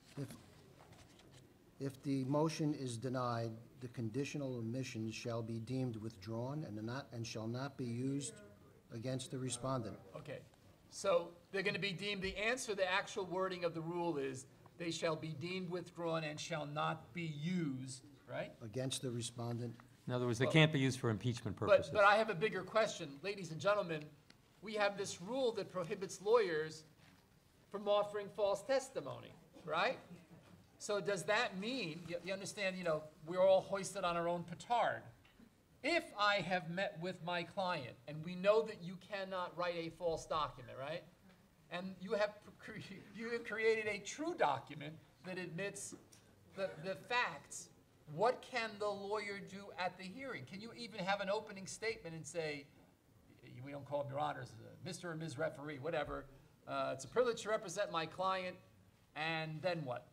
If the motion is denied, the conditional omission shall be deemed withdrawn and shall not be used against the respondent. Okay. So they're going to be deemed, the answer, the actual wording of the rule is, they shall be deemed withdrawn and shall not be used, right? Against the respondent. In other words, they can't be used for impeachment purposes. But I have a bigger question. Ladies and gentlemen, we have this rule that prohibits lawyers from offering false testimony, right? So does that mean, you understand, we're all hoisted on our own petard. If I have met with my client, and we know that you cannot write a false document, right? And you have created a true document that admits the facts, what can the lawyer do at the hearing? Can you even have an opening statement and say, we don't call them your honors, Mr. or Ms. Referee, whatever, it's a privilege to represent my client, and then what?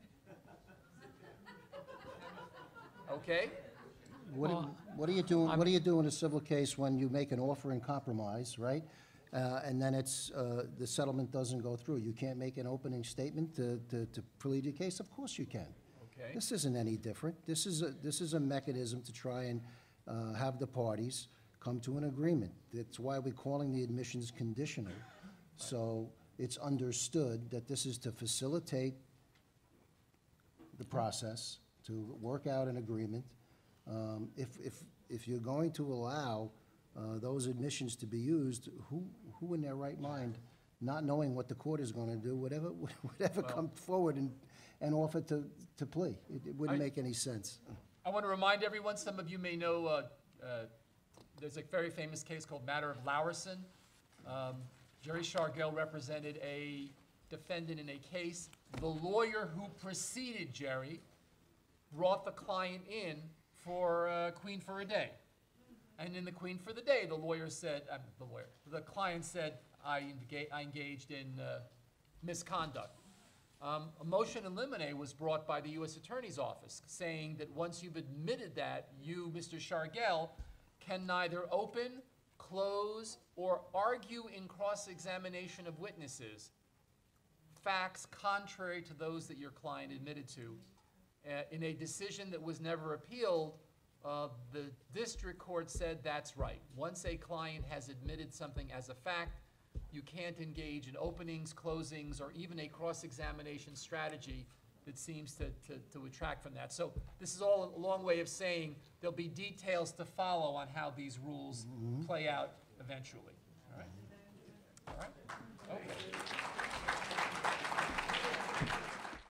Okay? What do you do in a civil case when you make an offer in compromise, right? And then the settlement doesn't go through? You can't make an opening statement to plead your case? Of course you can. Okay. This isn't any different. This is a mechanism to try and have the parties come to an agreement. That's why we're calling the admissions conditional. So it's understood that this is to facilitate the process, to work out an agreement. if you're going to allow those admissions to be used, who in their right mind, not knowing what the court is gonna do, would ever come forward and offer to plea? It wouldn't make any sense. I want to remind everyone, some of you may know, there's a very famous case called Matter of Lowerson. Jerry Shargell represented a defendant in a case. The lawyer who preceded Jerry brought the client in for Queen for a Day. And in the Queen for the Day, the client said, I engaged in misconduct. A motion in limine was brought by the U.S. Attorney's Office saying that once you've admitted that, you, Mr. Shargell, can neither open, close, or argue in cross-examination of witnesses facts contrary to those that your client admitted to. In a decision that was never appealed, the district court said that's right. Once a client has admitted something as a fact, you can't engage in openings, closings, or even a cross-examination strategy that seems to attract from that. So this is all a long way of saying there'll be details to follow on how these rules play out eventually. All right? All right?